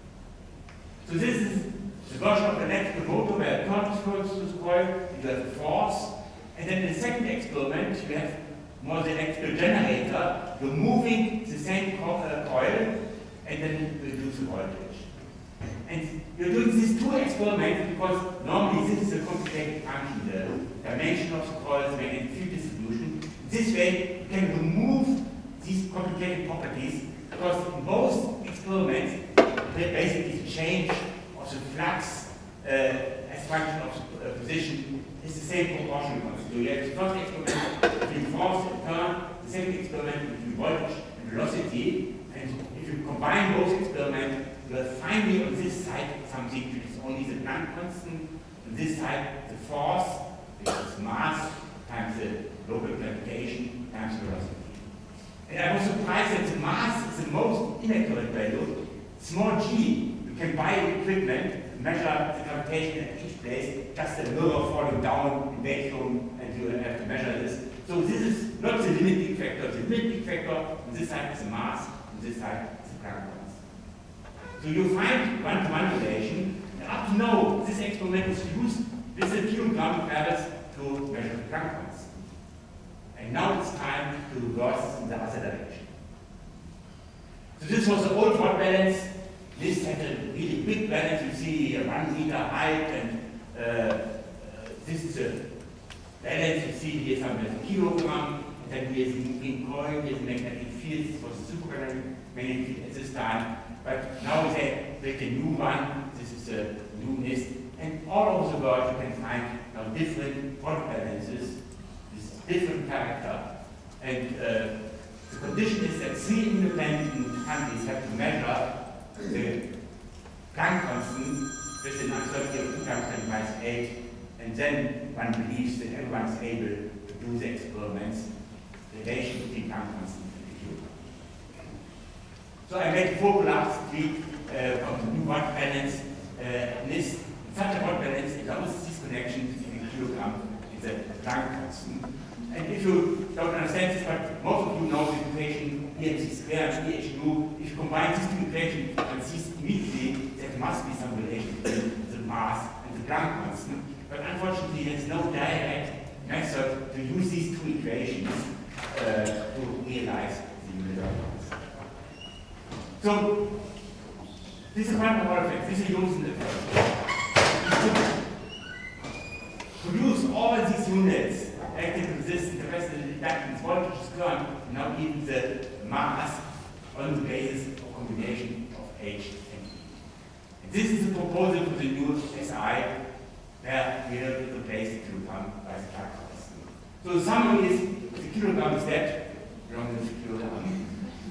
So this is the version of the electrical motor where current flows through the coil, you have the force, and then in the second experiment you have more the electrical generator. You're moving the same co uh, coil, and then you reduce the voltage. And you're doing these two experiments because normally this is a complicated function, the dimension of the coil, the magnetic field distribution. This way you can remove these complicated properties because in both experiments basically the change of the flux uh, as function of the uh, position is the same proportional constant. So you have the first experiment between force and current, the second experiment between voltage and velocity, and if you combine both experiments, you have finally on this side something which is only the Planck constant, on this side the force, which is mass, times the local gravitation, times velocity. And I was surprised that the mass is the most inaccurate value. Small g, you can buy equipment, measure the gravitation at each place, just a mirror falling down in vacuum, and you have to measure this. So this is not the limiting factor. The limiting factor on this side is the mass, on this side is the Planck constant. So you find one-to-one relation, and up to now, this experiment is used with the kilogram pairs to measure the Planck constant. And now it's time to reverse this in the other direction. So this was the old watt balance. This had a really big balance. You see a one meter height, and uh, uh, this is a balance. You see here some kilogram, and then here's the moving coil, here's the magnetic field. This was a supermagnetic field at this time. But now they make a new one. This is a new NIST. And all over the world you can find now different watt balances, this different character. And uh, the condition is that three independent countries have to measure the Planck constant with an uncertainty of two times ten minus eight, and then one believes that everyone is able to do the experiments, the relation between Planck constant and the Q. So I made a photograph last week uh, of the new watt balance. Uh, this, such a watt balance allows this connection between the kilogram and the Planck constant. And if you don't understand this, but most of you know the equation E M C squared and E H nu, if you combine these two equations, one sees immediately there must be some relation between the mass and the Planck constant. But unfortunately, there's no direct method to use these two equations uh, to realize the unit constant. So, this is quantum Hall effect. This is used in the first. To use all these units, electrical resistance, capacitance, inductance, voltage, current, now even the mass on the basis of combination of H and E. And this is a proposal for the new S I, where we will replace the kilogram by the Planck constant. So the summary is the kilogram is dead, along with the kilogram.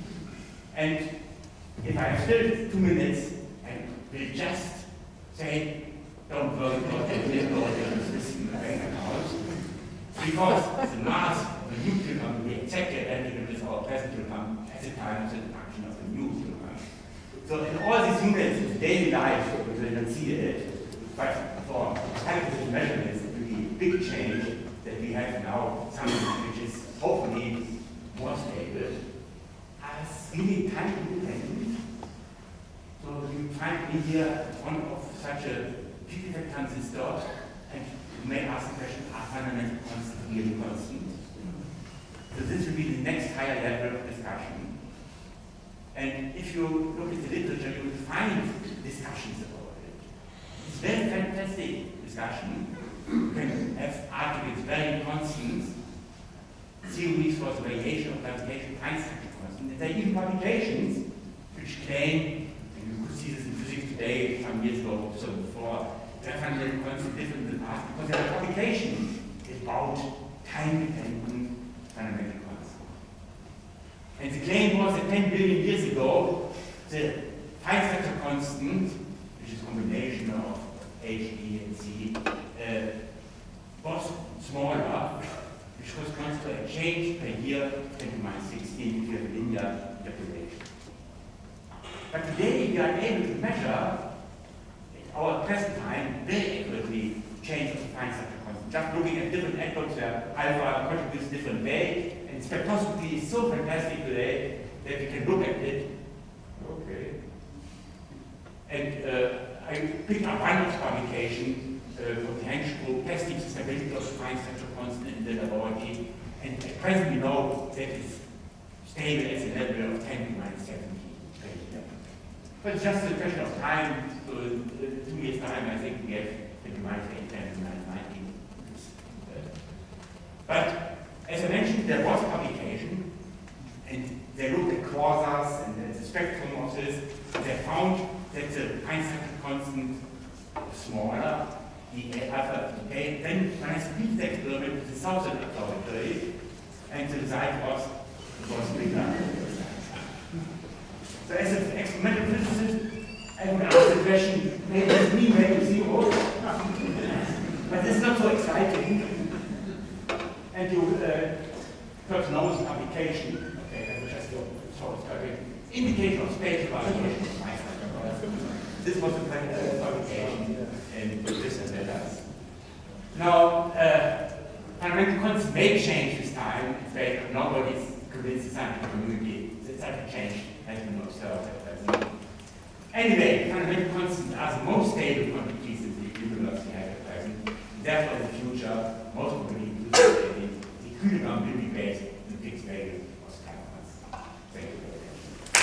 And if I have still two minutes, I will just say, don't worry about the resistance in the bank account. Because the mass of the new kilogram will be exactly identical with our present kilogram at the time of the production of the new kilogram. So in all these units in daily life, we will not see it, but for calculated measurements, it will be a big change that we have now something which is hopefully more stable, as really time independent. So you find in here one of such a peak effect transistor, and you may ask the question, are fundamental constants really constant? So this will be the next higher level of discussion. And if you look at the literature, you will find discussions about it. It's very fantastic discussion. You can have articles very constant, theories for the variation of gravitation, time structure constant. And there are even publications which claim, and you could see this in physics today, some years ago, so before, that fundamental constant different in the past, because there are publications about time-dependent fundamental constant. And the claim was that ten billion years ago, the time structure constant, which is a combination of H, E, and C, uh, was smaller, which corresponds to a change per year ten to the minus sixteen if you have a linear interpolation. But today we are able to measure at our present time very accurately change of the time structure constant. Just looking at different atoms where alpha contributes different way, and spectroscopy is so fantastic today that we can look at it. Okay. And uh, I picked up one of the publication uh, from the Hengst group testing the stability of the time structure constant in the laboratory, and at present we know that it's stable at the level of ten to the minus seventeen. But it's just a question of time. So in two years' time, I think we have ten to the minus eight, ten to the minus nineteen. But as I mentioned, there was a publication, and they looked at quasars and the spectrum of this, and they found that the time structure constant was smaller, the alpha decay. Then when I repeated the experiment with the southern observatory, and the result was it was bigger. So as an experimental physicist, I would ask the question, maybe it's me, maybe zero. But this is not so exciting. And you uh, perhaps know this application. Okay, I will just go sorry, sorry. Indication of spatial variation of time structure. This was a publication in this and that. Now, uh, fundamental constants may change this time. In fact, nobody is convinced the scientific community that such a change has been observed at present. Anyway, fundamental constants are the most stable quantities in the universe we have at present. Therefore, in the future, most probably use the equilibrium will be based on the fixed value of time constant. Thank you very much.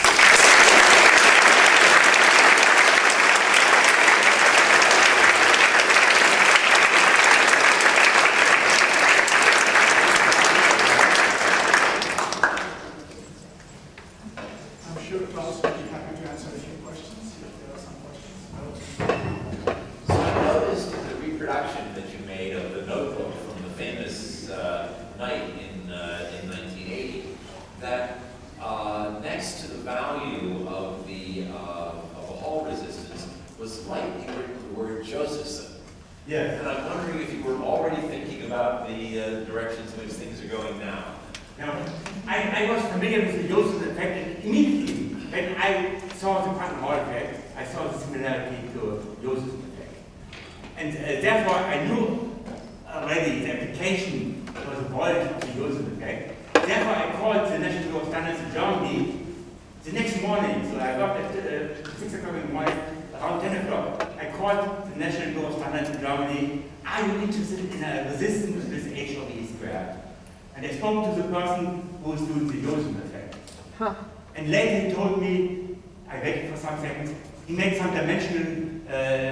I'm sure Klaus will be happy to answer a few questions if there are some questions. So I noticed in the reproduction that you made of the notebook from the famous uh, night in, uh, in nineteen eighty that uh, next to the value of the, uh, of the Hall resistance was lightly written the word Josephson. Yes. And I'm wondering if you were already thinking about the uh, directions in which things are going now. Now, I, I was familiar with the Josephson effect, and immediately when I saw the quantum Hall effect, I saw the similarity to Josephson effect. And uh, therefore, I knew already the application was a void of the Josephson effect. Therefore, I called the National Bureau of Standards in Germany the next morning. So I got at uh, six o'clock in the morning, around ten o'clock. I called the National Bureau of Standards in Germany. Are you interested in a resistance with H of E squared? And I spoke to the person who was doing the Josephson effect. Huh. And later he told me, I waited for some seconds, he made some dimensional uh,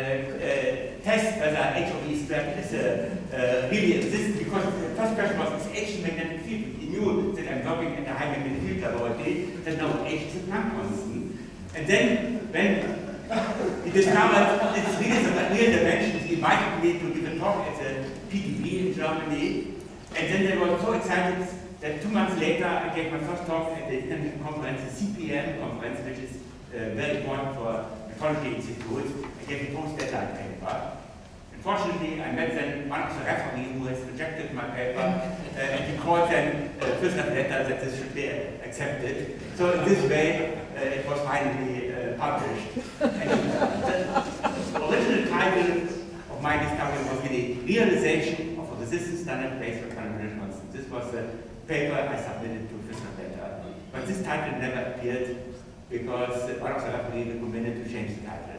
uh, test whether H of E squared is uh, uh, really exists, because the first question was, is H a magnetic field? He knew that I'm working at a high magnetic field laboratory, that no, H is a Planck constant. And then when he discovered it's really the real dimensions, he invited me to give a talk at the P D B in Germany. And then they were so excited that two months later I gave my first talk at the international conference, the C P M conference, which is uh, very important for metrology institutes. I gave a post-deadline paper. Unfortunately, I met then one of the referees who has rejected my paper, uh, and he called then a uh, prisoner letter that this should be accepted. So in this way, uh, it was finally uh, published. And the original title of my discovery was really Realization of a Resistance Standard Based on Fundamental Constants. This was the paper I submitted to prisoner letter. But this title never appeared because one of the referees recommended to change the title.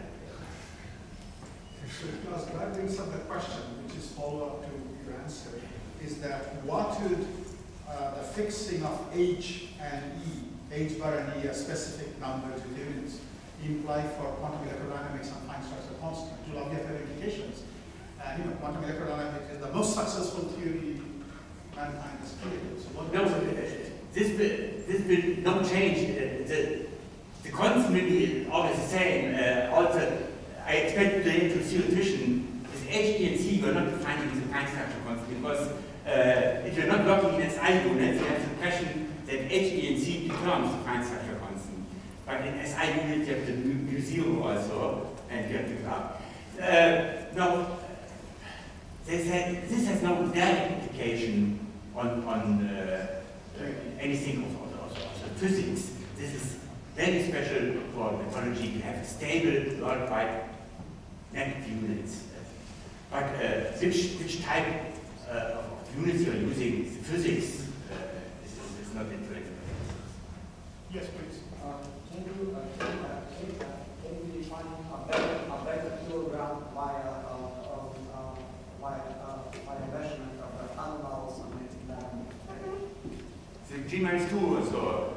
Because that brings up the question, which is follow-up to your answer, is that what would uh, the fixing of H and E, H bar and E, a specific number to limits, imply for quantum electrodynamics and fine structure constant to get their implications. And you know, quantum electrodynamics is the most successful theory mankind has created. So what No, is uh, it? this will, this will not change. Uh, the, the constant will be always the same. Uh, also, I expect the intuition is H, E, and C were not defined in the fine structure constant because uh, if you're not working in S I units, you have the impression that H, E, and C determines the fine structure constant. But in S I units, you have the mu zero also, and you have the graph. Uh, now, this has, this has no direct implication on, on uh, uh, anything of, of, of, of physics. This is very special for metrology to have stable worldwide net units. But uh, which, which type uh, of units you're using, the physics uh, is, is, is not interesting. Yes, please. Uh, can you uh, can, uh, can, uh, can you define a better, a better kilogram via uh, um, uh, via uh, via measurement of the animals and then The G minus two or so.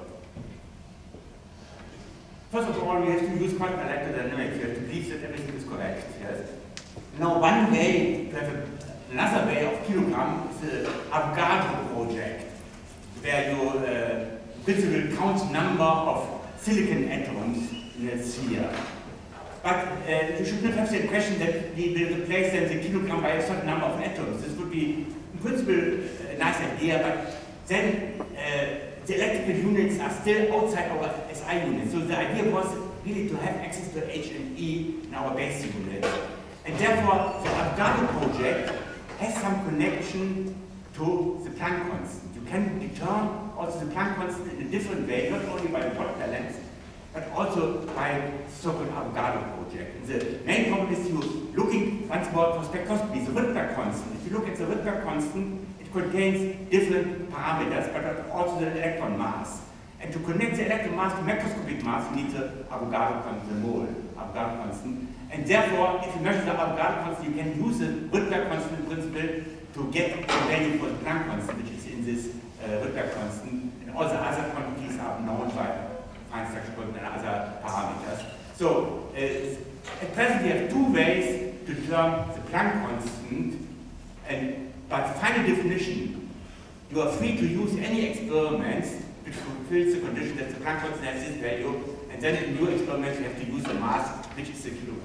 First of all, we have to use quantum electrodynamics. We have to believe that everything is correct. Yes. Now, one way to have a, another way of kilogram is the Avogadro project, where you uh, basically count the number of silicon atoms in a sphere. But uh, you should not have the impression that we will replace then the kilogram by a certain number of atoms. This would be, in principle, a nice idea, but then uh, the electrical units are still outside our S I units. So the idea was really to have access to H and E in our base unit. And therefore, the Avogadro project has some connection to the Planck constant. You can determine also the Planck constant in a different way, not only by the Doppler lens, but also by the so-called Avogadro project. And the main problem is you looking once more for spectroscopy, the Rydberg constant. If you look at the Rydberg constant, it contains different parameters, but also the electron mass. And to connect the electron mass to macroscopic mass, you need the Avogadro constant, the mole, Avogadro constant. And therefore, if you measure the Avogadro constant, you can use the Rydberg constant in principle to get the value for the Planck constant, which is in this uh, Rydberg constant. And all the other quantities are known by fine structure constant and other parameters. So, uh, at present, we have two ways to determine the Planck constant. And but the final definition, you are free to use any experiments which fulfills the condition that the Planck constant has this value, and then in new experiments you have to use the mass, which is the kilogram.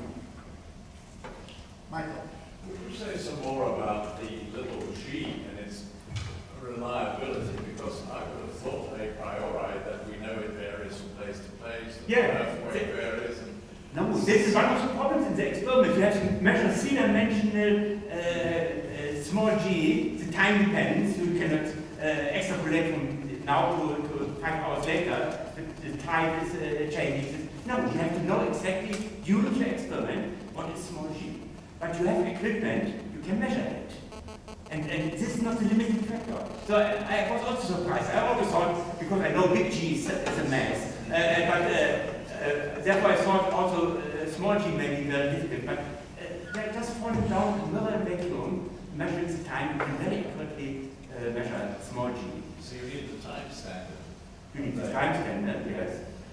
Michael. Would you say some more about the little g and its reliability? Because I would have thought a priori that we know it varies from place to place, that Yeah, the earth weight varies. And no, this is one of the problems in the experiment. You have to measure three-dimensional uh, uh, small g, the time depends. You cannot uh, extrapolate from now to, to five hours later. The, the time is uh, changing. No, you have to know exactly during the experiment what is small g. But you have equipment, you can measure it. And, and this is not the limiting factor. So I, I was also surprised. I always thought, because I know big G is, is a mass, uh, but uh, uh, therefore I thought also uh, small g may be very difficult. But uh, they just falling down to mirror vacuum, measuring the time, you can very accurately uh, measure small g. so you need the time standard. You need the time standard, yes.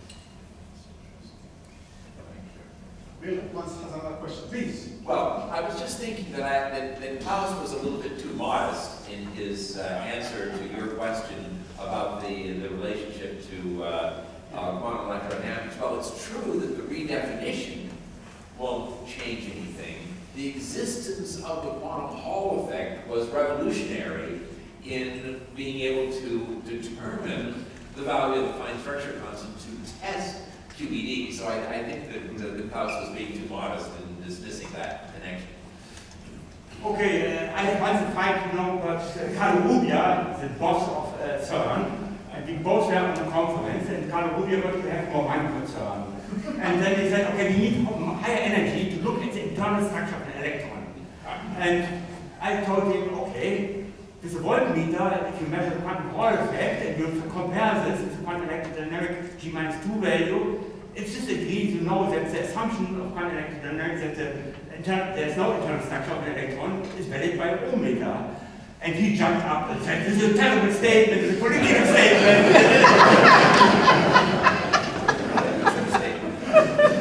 Bill wants has another question. Please. Well, I was just thinking that, I, that, that Klaus was a little bit too modest in his uh, answer to your question about the, the relationship to uh, uh, quantum electrodynamics. Well, it's true that the redefinition won't change anything. The existence of the quantum Hall effect was revolutionary in being able to determine the value of the fine structure constant to test Q E D. So I, I think that the, the Klaus was being too modest in dismissing that connection. Okay, uh, I had once a fight, you know, but uh, Carlo Rubbia, the boss of uh, CERN, and we both were on a conference, and Carlo Rubbia wanted to have more money for CERN. And then he said, okay, we need higher energy to look at the internal structure of an electron. And I told him, okay, with a voltmeter, if you measure the quantum Hall effect, and you compare this with the quantum electrodynamic G minus two value, if this agrees, you know that the assumption of quantum electrodynamics that the inter there's no internal structure of an electron is valid by ohm meter. And he jumped up and said, this is a terrible statement, it's a political statement.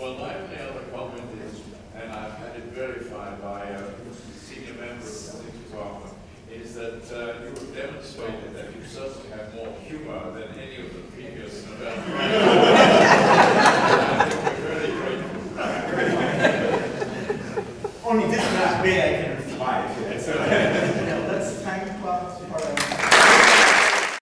Well, my only other comment is, and I've had it verified by a senior member of the Physics Department, is that uh, you have demonstrated that you certainly have more humor than any of the previous Nobel Prizes. I think we're very grateful. Only this last bit I can survive. Yeah, so. Yeah, let's thank Clark for